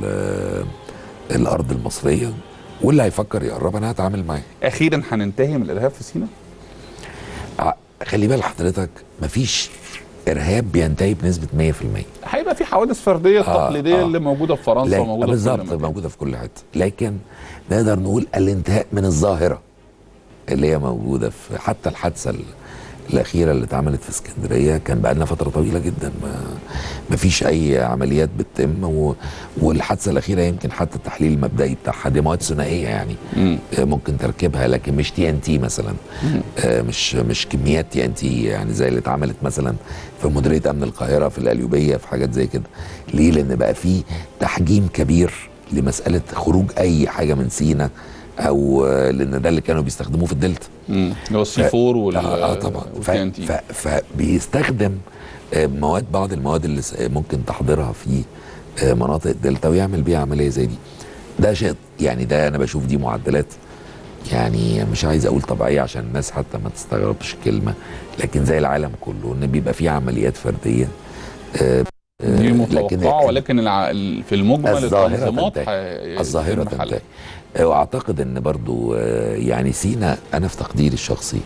الارض المصريه، واللي هيفكر يقرب انا هتعامل معاه. اخيرا هننتهي من الارهاب في سيناء؟ خلي بال حضرتك، مفيش ارهاب بينتهي بنسبه 100%. هيبقى في حوادث فرديه تقليديه اللي موجوده في فرنسا وموجوده بالظبط، في كل مكان. موجوده في كل حته، لكن نقدر نقول الانتهاء من الظاهره اللي هي موجوده في حتى الحادثه الاخيره اللي اتعملت في اسكندريه، كان بقى لنا فتره طويله جدا ما فيش اي عمليات بتتم، والحادثه الاخيره يمكن حتى التحليل المبدئي بتاعها دي مواد ثنائيه يعني ممكن تركيبها، لكن مش TNT مثلا، مش كميات TNT يعني زي اللي اتعملت مثلا في مديريه امن القاهره في القليوبيه، في حاجات زي كده. ليه؟ لان بقى في تحجيم كبير لمساله خروج اي حاجه من سينا، او لان ده اللي كانوا بيستخدموه في الدلتا، اللي هو السي 4 طبعا. فبيستخدم بعض المواد اللي ممكن تحضيرها في مناطق الدلتا ويعمل بيها عمليه زي دي. ده شيء يعني، ده انا بشوف دي معدلات يعني مش عايز اقول طبيعيه عشان الناس حتى ما تستغربش الكلمه، لكن زي العالم كله ان بيبقى فيه عمليات فرديه دي متوقعه، ولكن في المجمل الظاهره تنتهي. واعتقد ان برضو يعني سينا، انا في تقديري الشخصي،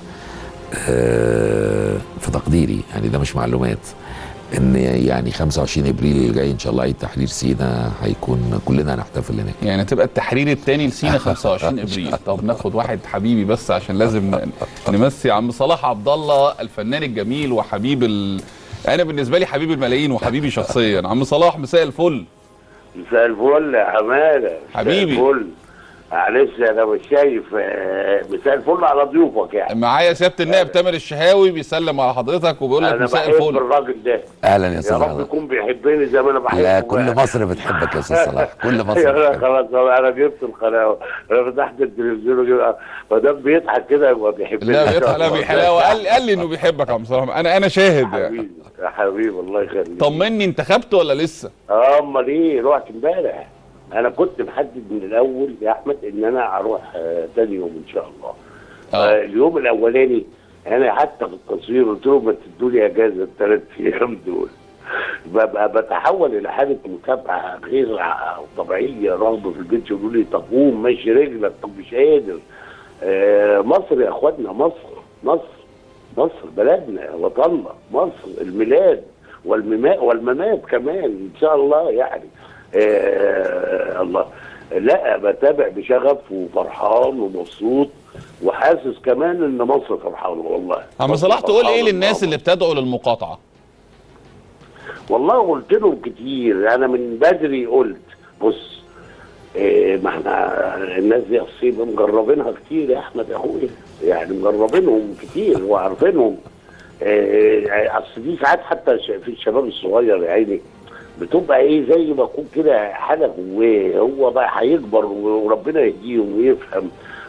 في تقديري يعني ده مش معلومات، ان يعني 25 ابريل الجاي ان شاء الله عيد تحرير سينا هيكون كلنا هنحتفل هناك، يعني تبقى التحرير الثاني لسينا 25 ابريل. طب ناخد واحد حبيبي بس عشان لازم نمسي عم صلاح عبد الله الفنان الجميل وحبيب انا بالنسبه لي حبيب الملايين وحبيبي شخصيا. عم صلاح مساء الفل. مساء الفل يا حماده حبيبي. مساء الفل. معلش انا مش شايف. مساء الفل على ضيوفك يعني. معايا سياده النائب تامر الشهاوي بيسلم على حضرتك وبيقول لك مساء الفل. انا بحب الراجل ده. اهلا يا صلاح. يا رب يكون بيحبني زي ما انا بحبه. لا، كل مصر بتحبك يا استاذ صلاح، كل مصر بتحبك. خلاص انا جبت القناه، انا فتحت التلفزيون فده بيضحك كده يبقى بيحبني. لا بيضحك، لا بيحلاوه. قال لي انه بيحبك يا عم صلاح، انا شاهد يعني. يا حبيبي الله يخليك. طمني، انتخبت ولا لسه؟ امال ايه، رحت امبارح. انا كنت محدد من الاول يا احمد ان انا هروح تاني يوم ان شاء الله. اليوم الاولاني انا حتى في التصوير قلت لهم ما تدوا لي اجازه الثلاث ايام دول. ببقى بتحول الى حاله متابعه غير طبيعيه، رغبه في البيت يقولوا لي طب قوم مشي رجلك، طب مش قادر. مصر يا اخواتنا، مصر بلدنا وطننا، مصر الميلاد والممات كمان ان شاء الله يعني. الله، لا بتابع بشغف وفرحان ومبسوط وحاسس كمان ان مصر فرحانه والله. عم صلاح تقول ايه للناس اللي بتدعو للمقاطعه؟ والله قلت لهم كتير، انا من بدري قلت بص، ما احنا الناس دي اصيل مجربينها كتير يا احمد يا اخويا، يعني مجربينهم كتير وعارفينهم. اصل دي ساعات حتى في الشباب الصغير يا عيني بتبقى ايه زي ما يكون كده حاجه جواه، هو بقى هيكبر وربنا يهديهم ويفهم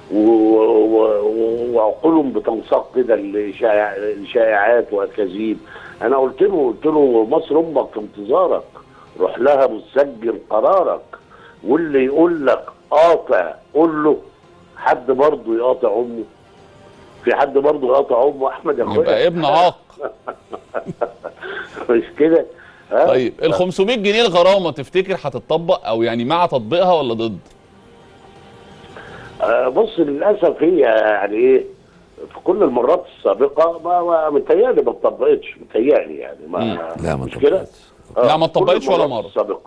وعقولهم بتنساق كده الشائعات واكاذيب. انا قلت له مصر امك في انتظارك، روح لها مسجل قرارك، واللي يقول لك قاطع قول له حد برضه يقاطع امه، في حد برضه يقاطع امه احمد يا اخويا يبقى ابن عاق. مش كده؟ طيب ال 500 جنيه الغرامه تفتكر هتطبق او يعني مع تطبيقها ولا ضد؟ بص للاسف هي يعني ايه في كل المرات السابقه ما متهيألي ما اتطبقتش، متهيألي يعني لا ما اتطبقتش. لا ما اتطبقتش ولا مره السابقه.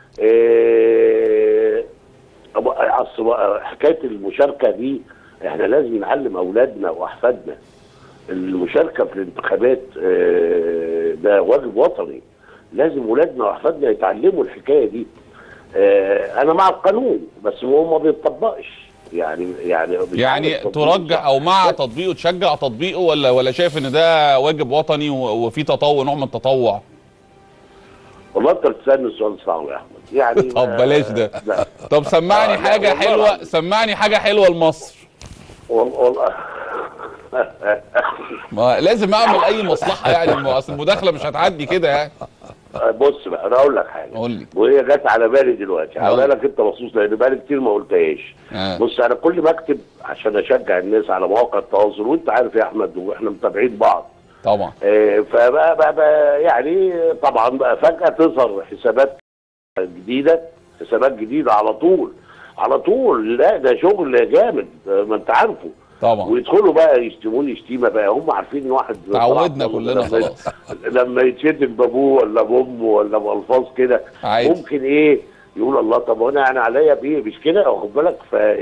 اصل حكايه المشاركه دي احنا لازم نعلم اولادنا واحفادنا المشاركه في الانتخابات، ده واجب وطني، لازم ولادنا واحفادنا يتعلموا الحكايه دي. انا مع القانون بس هو ما بيتطبقش يعني ترجح او مع تطبيقه، تشجع تطبيقه ولا شايف ان ده واجب وطني وفي تطوع، نوع من التطوع؟ والله انت بتسالني السؤال صعب يا احمد يعني. طب بلاش ده. طب سمعني حاجه حلوه، سمعني حاجه حلوه لمصر. والله ما لازم اعمل اي مصلحه يعني، اصل المداخله مش هتعدي كده يعني. بص بقى انا اقول لك حاجه، قول لي. وهي جت على بالي دلوقتي، هقولها لك انت مخصوص لان بالي كتير ما قلتهاش. بص انا كل ما اكتب عشان اشجع الناس على مواقع التواصل، وانت عارف يا احمد واحنا متابعين بعض طبعا. فبقى يعني طبعا بقى فجأة تظهر حسابات جديدة على طول. لا ده شغل جامد ما انت عارفه طبعا. ويدخلوا بقى يشتموني شتيمه بقى، هم عارفين ان واحد تعودنا كلنا خلاص. لما يتشتم بابوه ولا بامه ولا بالفاظ كده ممكن ايه يقول الله طب انا عليا بايه مش كده واخد بالك،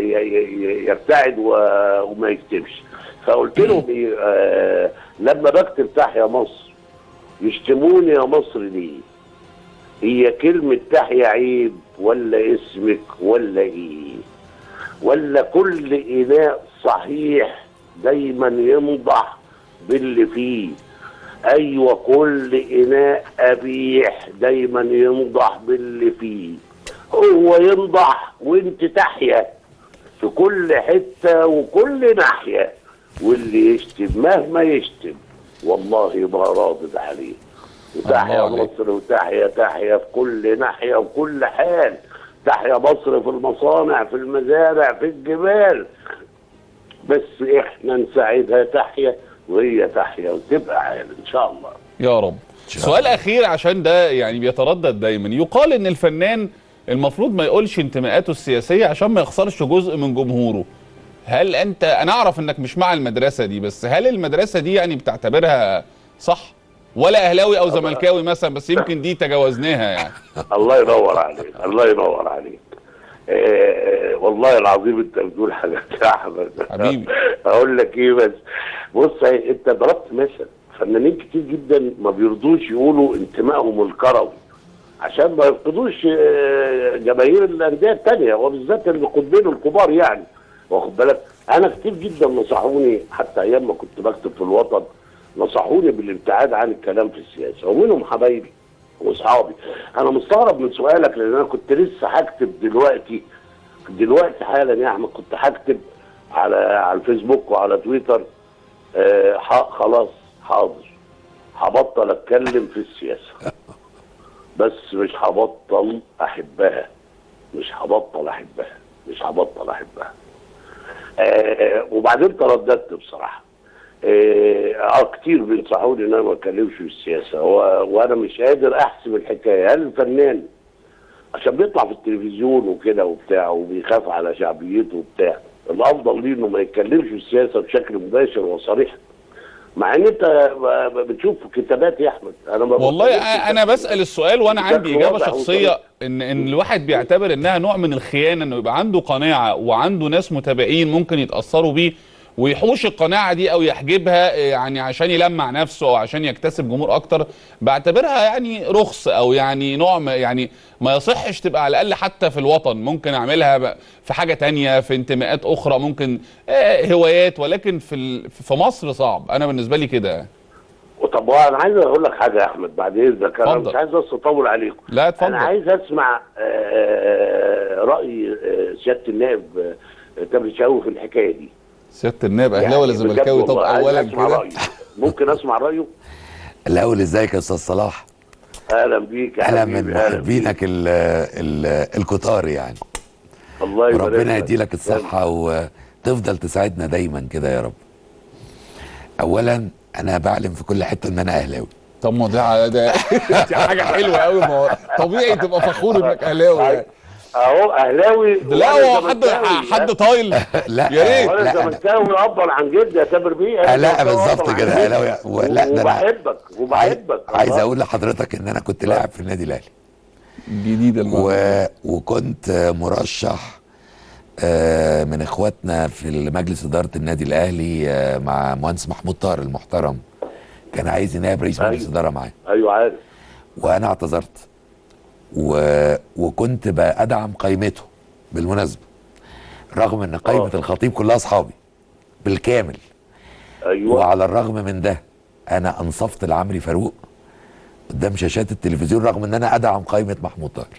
فيرتعد وما يكتبش. فقلت لهم ايه لما بكتب تحيا مصر يشتموني يا مصر ليه؟ هي كلمة تحيا عيب ولا اسمك ولا ايه؟ ولا كل إناء صحيح دايما ينضح باللي فيه؟ أيوة كل إناء قبيح دايما ينضح باللي فيه. هو ينضح وانت تحيا في كل حتة وكل ناحية، واللي يشتم مهما يشتم والله ما راضد عليه. وتحيا مصر وتحيا في كل ناحية وكل حال. تحيا مصر في المصانع في المزارع في الجبال، بس احنا نساعدها تحيا وهي تحيا وتبقى عال ان شاء الله يا رب. سؤال اخير عشان ده يعني بيتردد دايما، يقال ان الفنان المفروض ما يقولش انتماءاته السياسية عشان ما يخسرش جزء من جمهوره. هل انت، انا اعرف انك مش مع المدرسة دي، بس هل المدرسة دي يعني بتعتبرها صح؟ ولا اهلاوي او زملكاوي مثلا، بس يمكن دي تجاوزناها يعني. الله ينور عليك الله ينور عليك. والله العظيم انت بتقول حاجات يا احمد حبيبي. اقول لك ايه بس بص، انت ضربت مثل. فنانين كتير جدا ما بيرضوش يقولوا انتمائهم الكروي عشان ما يفقدوش جماهير الانديه الثانيه وبالذات القطبين الكبار يعني واخد بالك. انا كتير جدا نصحوني حتى ايام ما كنت بكتب في الوطن، نصحوني بالابتعاد عن الكلام في السياسه ومنهم حبايبي واصحابي. انا مستغرب من سؤالك لان انا كنت لسه هكتب دلوقتي حالا يا احمد، كنت هكتب على الفيسبوك وعلى تويتر خلاص حاضر هبطل اتكلم في السياسه بس مش هبطل احبها. وبعدين ترددت بصراحه. كتير بينصحوني ان انا ما اتكلمش في السياسه وانا مش قادر احسب الحكايه. هل الفنان عشان بيطلع في التلفزيون وكده وبتاع وبيخاف على شعبيته وبتاع الافضل ليه انه ما يتكلمش في السياسه بشكل مباشر وصريح؟ مع ان انت بتشوف كتابات يا احمد. والله انا بسال السؤال وانا عندي اجابه شخصيه ان الواحد بيعتبر انها نوع من الخيانه، انه يبقى عنده قناعه وعنده ناس متابعين ممكن يتاثروا بيه ويحوش القناعه دي او يحجبها يعني عشان يلمع نفسه او عشان يكتسب جمهور اكتر. بعتبرها يعني رخص او يعني نوع يعني ما يصحش تبقى على الاقل حتى في الوطن. ممكن اعملها في حاجه تانية في انتماءات اخرى، ممكن هوايات، ولكن في مصر صعب. انا بالنسبه لي كده. طب انا عايز اقول لك حاجه يا احمد بعد اذنك، انا مش عايز بس اطول عليكم. لا اتفضل. انا عايز اسمع راي سياده النائب تامر شاوي في الحكايه دي. سياده النائب اهلاوي ولا زملكاوي؟ طب اولا كده ممكن اسمع رايه؟ الاول ازيك يا استاذ صلاح؟ اهلا بيك يا اهلا من محبينك الكتار يعني. الله يبارك لك، ربنا يديلك الصحه وتفضل تساعدنا دايما كده يا رب. اولا انا بعلم في كل حته ان انا اهلاوي. طب ما ده دي حاجه حلوه قوي. ما هو طبيعي تبقى فخور انك اهلاوي يعني. اهو اهلاوي. لا هو حد طايل. لا يا ريت. انا زملكاوي افضل عن جدي يا تامر بيه. لا بالظبط كده اهلاوي. لا ده وبحبك عايز اقول لحضرتك ان انا كنت لاعب في النادي الاهلي جديد وكنت مرشح من اخواتنا في مجلس اداره النادي الاهلي مع مهندس محمود طاهر المحترم. كان عايز نائب رئيس مجلس اداره معاه. ايوه عارف. وانا اعتذرت وكنت بدعم قائمته بالمناسبه، رغم ان قائمه الخطيب كلها اصحابي بالكامل. ايوه. وعلى الرغم من ده انا انصفت لعمري فاروق قدام شاشات التلفزيون رغم ان انا ادعم قائمه محمود طاهر.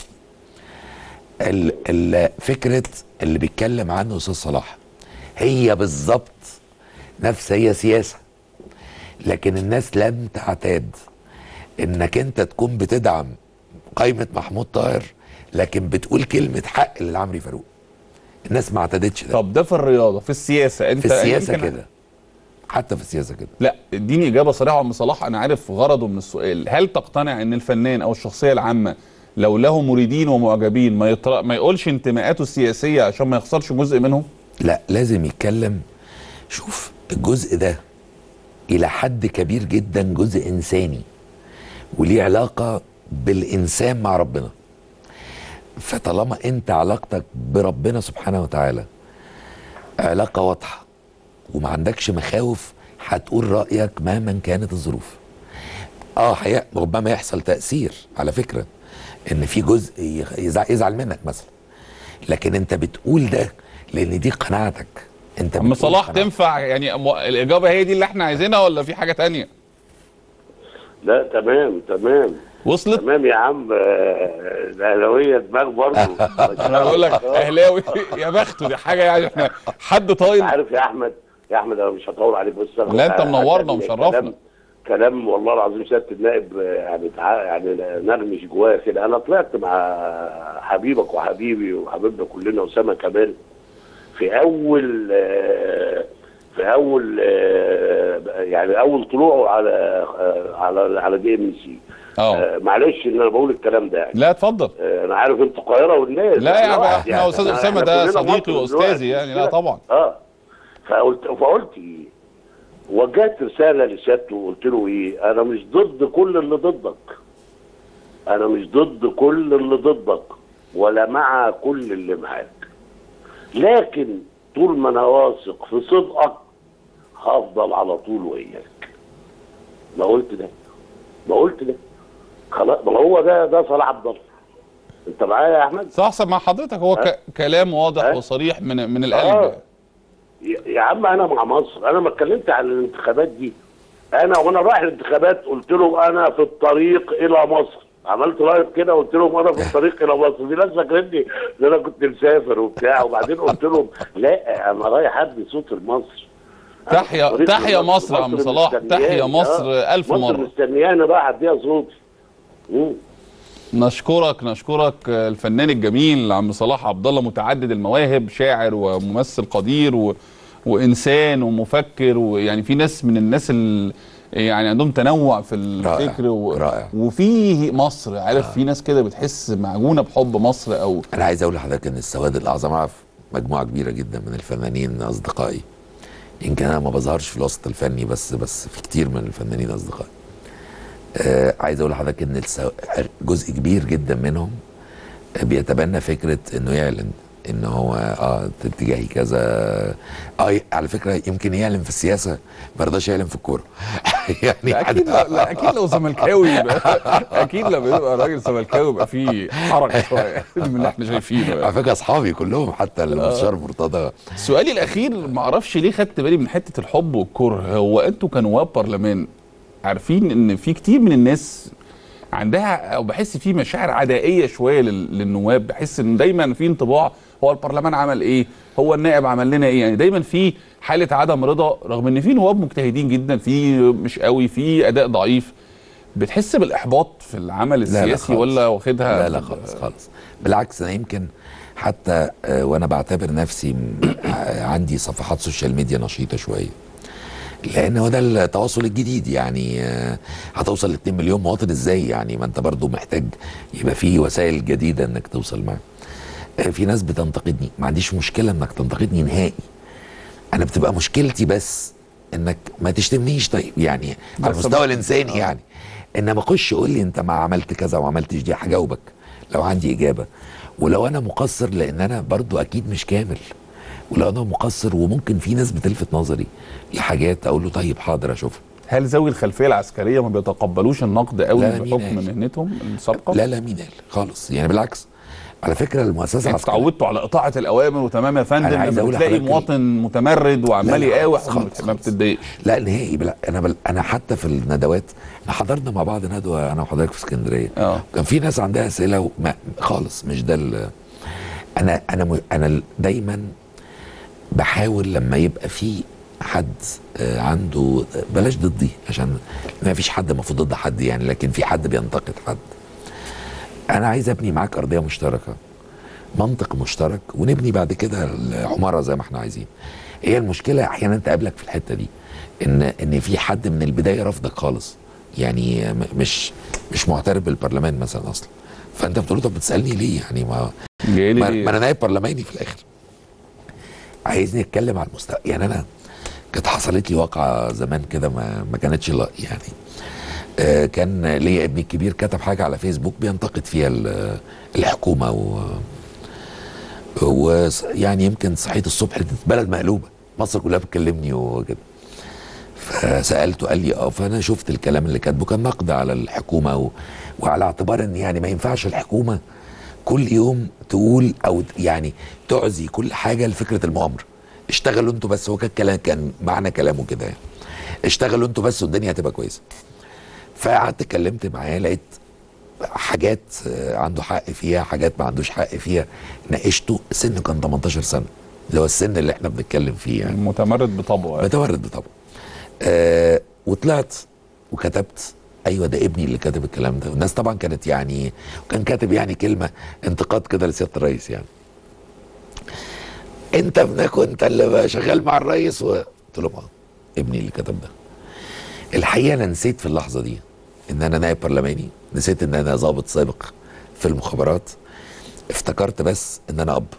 الفكره اللي بيتكلم عنه استاذ صلاح هي بالظبط هي سياسه، لكن الناس لم تعتاد انك انت تكون بتدعم قائمه محمود طاهر لكن بتقول كلمه حق لعمري فاروق. الناس ما اعتادتش ده. طب ده في الرياضه، في السياسه انت في السياسه كده حتى في السياسه كده. لا اديني اجابه صريحه عم صلاح، انا عارف غرضه من السؤال. هل تقتنع ان الفنان او الشخصيه العامه لو له مريدين ومعجبين ما يقولش انتماءاته السياسيه عشان ما يخسرش جزء منهم؟ لا لازم يتكلم. شوف الجزء ده الى حد كبير جدا جزء انساني وليه علاقه بالانسان مع ربنا. فطالما انت علاقتك بربنا سبحانه وتعالى علاقه واضحه وما عندكش مخاوف، هتقول رايك مهما كانت الظروف. ربما يحصل تاثير على فكره ان في جزء يزعل منك مثلا، لكن انت بتقول ده لان دي قناعتك. انت عم صلاح تنفع يعني الاجابه هي دي اللي احنا عايزينها ولا في حاجه تانية؟ لا تمام وصلت؟ تمام يا عم. الاهلاويه دماغ برضه. انا بقول لك اهلاوي يا بخته، دي حاجه يعني احنا حد طايل. عارف يا احمد انا مش هطول عليك، بس لا انت منورنا ومشرفنا. كلام والله العظيم سياده النائب يعني نرمش جوايا كده. انا طلعت مع حبيبك وحبيبي وحبيبنا كلنا اسامه كمال في اول يعني اول طلوعه على دي ام سي. معلش ان انا بقول الكلام ده يعني. لا اتفضل. انا عارف انت القاهره والناس. لا يا يعني احنا استاذ اسامه ده صديقي واستاذي يعني. لا طبعا. فقلت ايه؟ وجهت رساله لسيادته وقلت له ايه؟ انا مش ضد كل اللي ضدك، ولا مع كل اللي معاك، لكن طول ما انا واثق في صدقك هفضل على طول وياك. ما قلت ده خلاص. ما هو ده صلاح عبد الله. انت معايا يا احمد؟ صح مع حضرتك. هو كلام واضح وصريح من القلب. يا عم انا مع مصر. انا ما اتكلمت عن الانتخابات دي. وانا رايح الانتخابات قلت لهم انا في الطريق الى مصر. عملت لايف كده قلت لهم انا في الطريق الى مصر. في ناس فاكرني ان انا كنت مسافر وبتاع، وبعدين قلت لهم لا انا رايح ادي صوت لمصر. تحيا مصر يا عم صلاح، تحيا مصر الف مره. مصر مستنياني بقى اديها صوتي. نشكرك الفنان الجميل عم صلاح عبد الله، متعدد المواهب، شاعر وممثل قدير وانسان ومفكر، ويعني في ناس من الناس يعني عندهم تنوع في الفكر رائع. وفي مصر عارف في ناس كده بتحس معجونه بحب مصر. او انا عايز اقول لحضرتك ان السواد الاعظم، اعرف مجموعه كبيره جدا من الفنانين اصدقائي، يمكن انا ما بظهرش في الوسط الفني بس في كتير من الفنانين اصدقائي. عايز اقول لحضرتك ان جزء كبير جدا منهم بيتبنى فكره انه يعلن ان هو اتجاهي كذا. على فكره يمكن يعلن في السياسه ما رضاش يعلن في الكوره. يعني اكيد لو زملكاوي اكيد لما يبقى راجل زملكاوي يبقى فيه حركه شويه من اللي احنا شايفينه. على فكره اصحابي كلهم حتى المستشار مرتضى. سؤالي الاخير، ما اعرفش ليه خدت بالي من حته الحب والكره. هو انتوا كنواب برلمان عارفين ان في كتير من الناس عندها او بحس في مشاعر عدائيه شويه للنواب. بحس ان دايما في انطباع هو البرلمان عمل ايه، هو النائب عمل لنا ايه. يعني دايما في حاله عدم رضا، رغم ان في نواب مجتهدين جدا، في مش قوي، في اداء ضعيف. بتحس بالاحباط في العمل السياسي ولا واخدها؟ لا خالص. بالعكس انا يمكن حتى وانا بعتبر نفسي عندي صفحات سوشيال ميديا نشيطه شويه، لان هو ده التواصل الجديد. يعني هتوصل ل 2 مليون مواطن ازاي؟ يعني ما انت برضو محتاج يبقى في وسائل جديده انك توصل معاه. في ناس بتنتقدني، ما عنديش مشكله انك تنتقدني نهائي. انا بتبقى مشكلتي بس انك ما تشتمنيش. طيب يعني على المستوى الانساني يعني، انما خش قول لي انت ما عملت كذا وما عملتش دي، هجاوبك لو عندي اجابه. ولو انا مقصر، لان انا برضو اكيد مش كامل، ولو انا مقصر وممكن في ناس بتلفت نظري لحاجات اقول له طيب حاضر اشوفها. هل ذوي الخلفيه العسكريه ما بيتقبلوش النقد قوي بحكم مهنتهم السابقه؟ لا مين قال خالص. يعني بالعكس على فكره المؤسسه يعني اتعودتوا على اطاعه الاوامر وتمام يا فندم. لما بتلاقي مواطن متمرد وعمال يقاوح ما بتتضايقش؟ لا نهائي. انا حتى في الندوات حضرنا مع بعض ندوه انا وحضرتك في اسكندريه. كان في ناس عندها اسئله خالص مش ده. انا دايما بحاول لما يبقى في حد عنده، بلاش ضدي عشان ما فيش حد المفروض ضد حد يعني، لكن في حد بينتقد حد، انا عايز ابني معاك ارضيه مشتركه، منطق مشترك، ونبني بعد كده العماره زي ما احنا عايزين. هي المشكله احيانا تقابلك في الحته دي ان في حد من البدايه رفضك خالص، يعني مش معترف بالبرلمان مثلا اصلا، فانت بتقول له طب بتسالني ليه؟ يعني ما انا نائب برلماني في الاخر. عايزني اتكلم على المستوى، يعني انا كانت حصلت لي واقعه زمان كده ما كانتش يعني كان ليا ابني الكبير كتب حاجه على فيسبوك بينتقد فيها الحكومه ويعني يمكن صحيت الصبح البلد مقلوبه، مصر كلها بتكلمني وكده. فسالته قال لي فانا شفت الكلام اللي كاتبه كان نقد على الحكومه وعلى اعتبار ان يعني ما ينفعش الحكومه كل يوم تقول او يعني تعزي كل حاجه لفكره المؤامره. اشتغلوا انتوا بس، هو كان معنى كلامه كده يعني. اشتغلوا انتوا بس والدنيا هتبقى كويسه. فقعدت اتكلمت معاه لقيت حاجات عنده حق فيها، حاجات ما عندوش حق فيها. ناقشته، سنه كان 18 سنه اللي هو السن اللي احنا بنتكلم فيه يعني. متمرد بطبعه يعني. متمرد بطبعه. وطلعت وكتبت ايوه ده ابني اللي كاتب الكلام ده، والناس طبعا كانت يعني، وكان كاتب يعني كلمه انتقاد كده لسياده الرئيس يعني. انت ابنك وانت اللي شغال مع الرئيس قلت لهم ابني اللي كتب ده. الحقيقه انا نسيت في اللحظه دي ان انا نائب برلماني، نسيت ان انا ضابط سابق في المخابرات، افتكرت بس ان انا اب.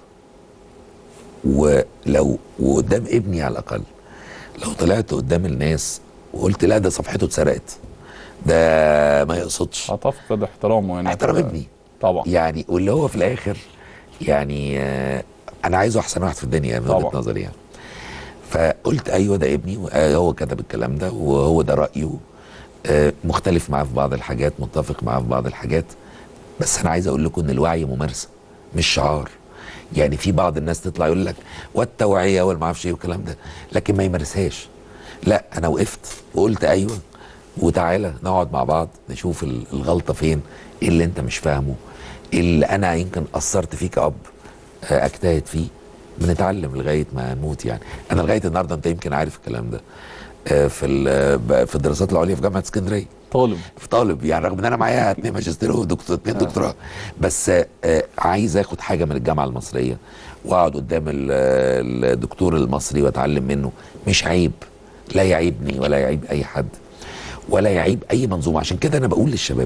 ولو وقدام ابني على الاقل لو طلعت قدام الناس وقلت لا ده صفحته اتسرقت، ده ما يقصدش، هتفقد احترامه يعني. احترام ابني طبعا يعني، واللي هو في الاخر يعني انا عايزه احسن واحد في الدنيا من وجهه نظري يعني. فقلت ايوه ده ابني، هو كتب الكلام ده وهو ده رايه، مختلف معاه في بعض الحاجات، متفق معاه في بعض الحاجات، بس انا عايز اقول لكم ان الوعي ممارسه مش شعار. يعني في بعض الناس تطلع يقول لك والتوعيه والما اعرفش ايه والكلام ده، لكن ما يمارسهاش. لا انا وقفت وقلت ايوه، وتعالى نقعد مع بعض نشوف الغلطه فين، ايه اللي انت مش فاهمه، ايه اللي انا يمكن قصرت فيه كأب اجتهد فيه، بنتعلم لغايه ما نموت يعني. انا لغايه النهارده انت يمكن عارف الكلام ده في الدراسات العليا في جامعه اسكندريه طالب يعني، رغم ان انا معايا 2 ماجستير و2 دكتوراه، بس عايز اخد حاجه من الجامعه المصريه واقعد قدام الدكتور المصري واتعلم منه. مش عيب، لا يعيبني ولا يعيب اي حد ولا يعيب اي منظومه. عشان كده انا بقول للشباب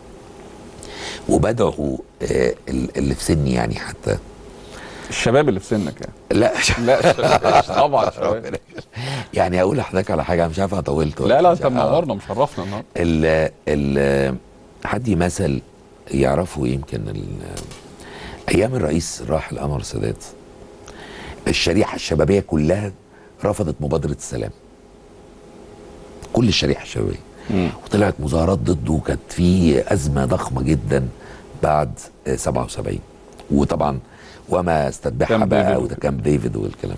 وبدعو اللي في سني يعني، حتى الشباب اللي في سنك يعني. لا طبعا شباب. يعني اقول لحضرتك على حاجه، مش عارف انا طولت لا انت منورنا مشرفنا النهارده. حد مثل يعرفه يمكن ايام الرئيس الراحل انور السادات، الشريحه الشبابيه كلها رفضت مبادره السلام، كل الشريحه الشبابيه، وطلعت مظاهرات ضده، وكانت في ازمه ضخمه جدا بعد 77، وطبعا وما استتبعها بقى وده كامب ديفيد والكلام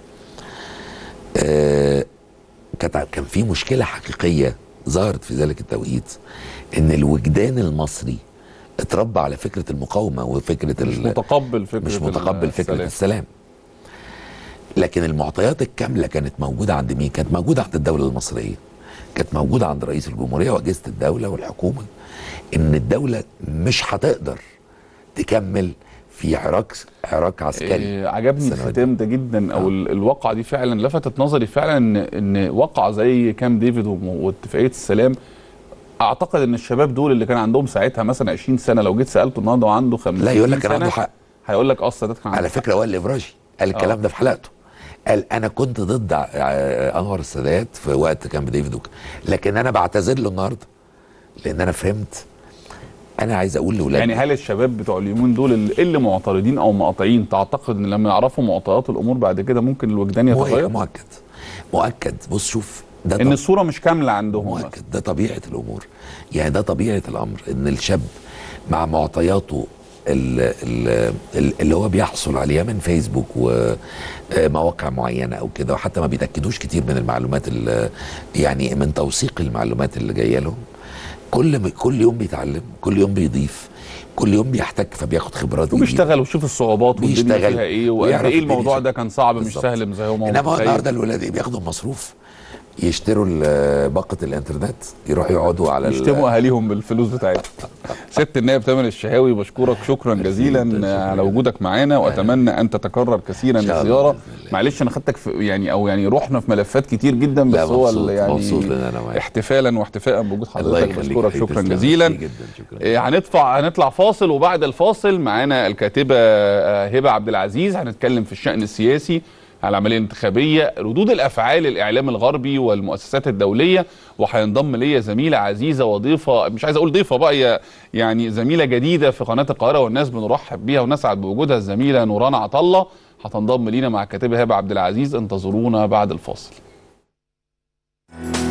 ده. كان في مشكله حقيقيه ظهرت في ذلك التوقيت، ان الوجدان المصري اتربى على فكره المقاومه وفكره مش متقبل فكره السلام. لكن المعطيات الكامله كانت موجوده عند مين؟ كانت موجوده عند الدوله المصريه، كانت موجوده عند رئيس الجمهوريه واجهزه الدوله والحكومه، ان الدوله مش هتقدر تكمل في حراك عسكري. عجبني الختام ده جدا، او الواقعه دي فعلا لفتت نظري فعلا، ان واقعه زي كامب ديفيد واتفاقيه السلام، اعتقد ان الشباب دول اللي كان عندهم ساعتها مثلا 20 سنه لو جيت سالته النهارده وعنده 50 سنه لا يقول لك كان عنده حق، هيقول لك السادات كان على فكره. وائل الابراجي قال الكلام ده في حلقته، قال انا كنت ضد انور السادات في وقت كامب ديفيد لكن انا بعتذر له النهارده لان انا فهمت. انا عايز اقول لاولادي يعني هل الشباب بتوع اليومين دول اللي معترضين او مقاطعين، تعتقد ان لما يعرفوا معطيات الامور بعد كده ممكن الوجدان يتغير؟ مؤكد. بص شوف ده ان الصوره مش كامله عندهم. مؤكد، ده طبيعه الامور يعني، ده طبيعه الامر ان الشاب مع معطياته اللي هو بيحصل عليها من فيسبوك ومواقع معينه او كده، وحتى ما بيتاكدوش كتير من المعلومات يعني من توثيق المعلومات اللي جايه لهم. كل يوم بيتعلم، كل يوم بيضيف، كل يوم بيحتك، فبياخد خبرات جديده وبيشتغل ويشوف الصعوبات والدنيا فيها ايه، وقد ايه الموضوع ده كان صعب مش سهل زي ما هو انما النهارده الولاد بياخدوا مصروف يشتروا باقه الانترنت، يروحوا يقعدوا على يشتموا اهاليهم بالفلوس بتاعتهم. ست النائب تامر الشهاوي بشكرك شكرا جزيلا على وجودك معانا، واتمنى ان تتكرر كثيرا الزياره. معلش انا خدتك في يعني رحنا في ملفات كتير جدا، بس هو يعني احتفالا واحتفاء بوجود حضرتك. بشكرك شكرا جزيلا. هنطلع فاصل، وبعد الفاصل معانا الكاتبه هبه عبد العزيز، هنتكلم في الشأن السياسي على العمليه الانتخابيه، ردود الافعال الاعلام الغربي والمؤسسات الدوليه، وهينضم ليا زميله عزيزه وضيفه، مش عايز اقول ضيفه بقى، يعني زميله جديده في قناه القاهره والناس بنرحب بيها ونسعد بوجودها، الزميله نوران عطله هتنضم لينا مع الكاتبه هبه عبد العزيز. انتظرونا بعد الفاصل.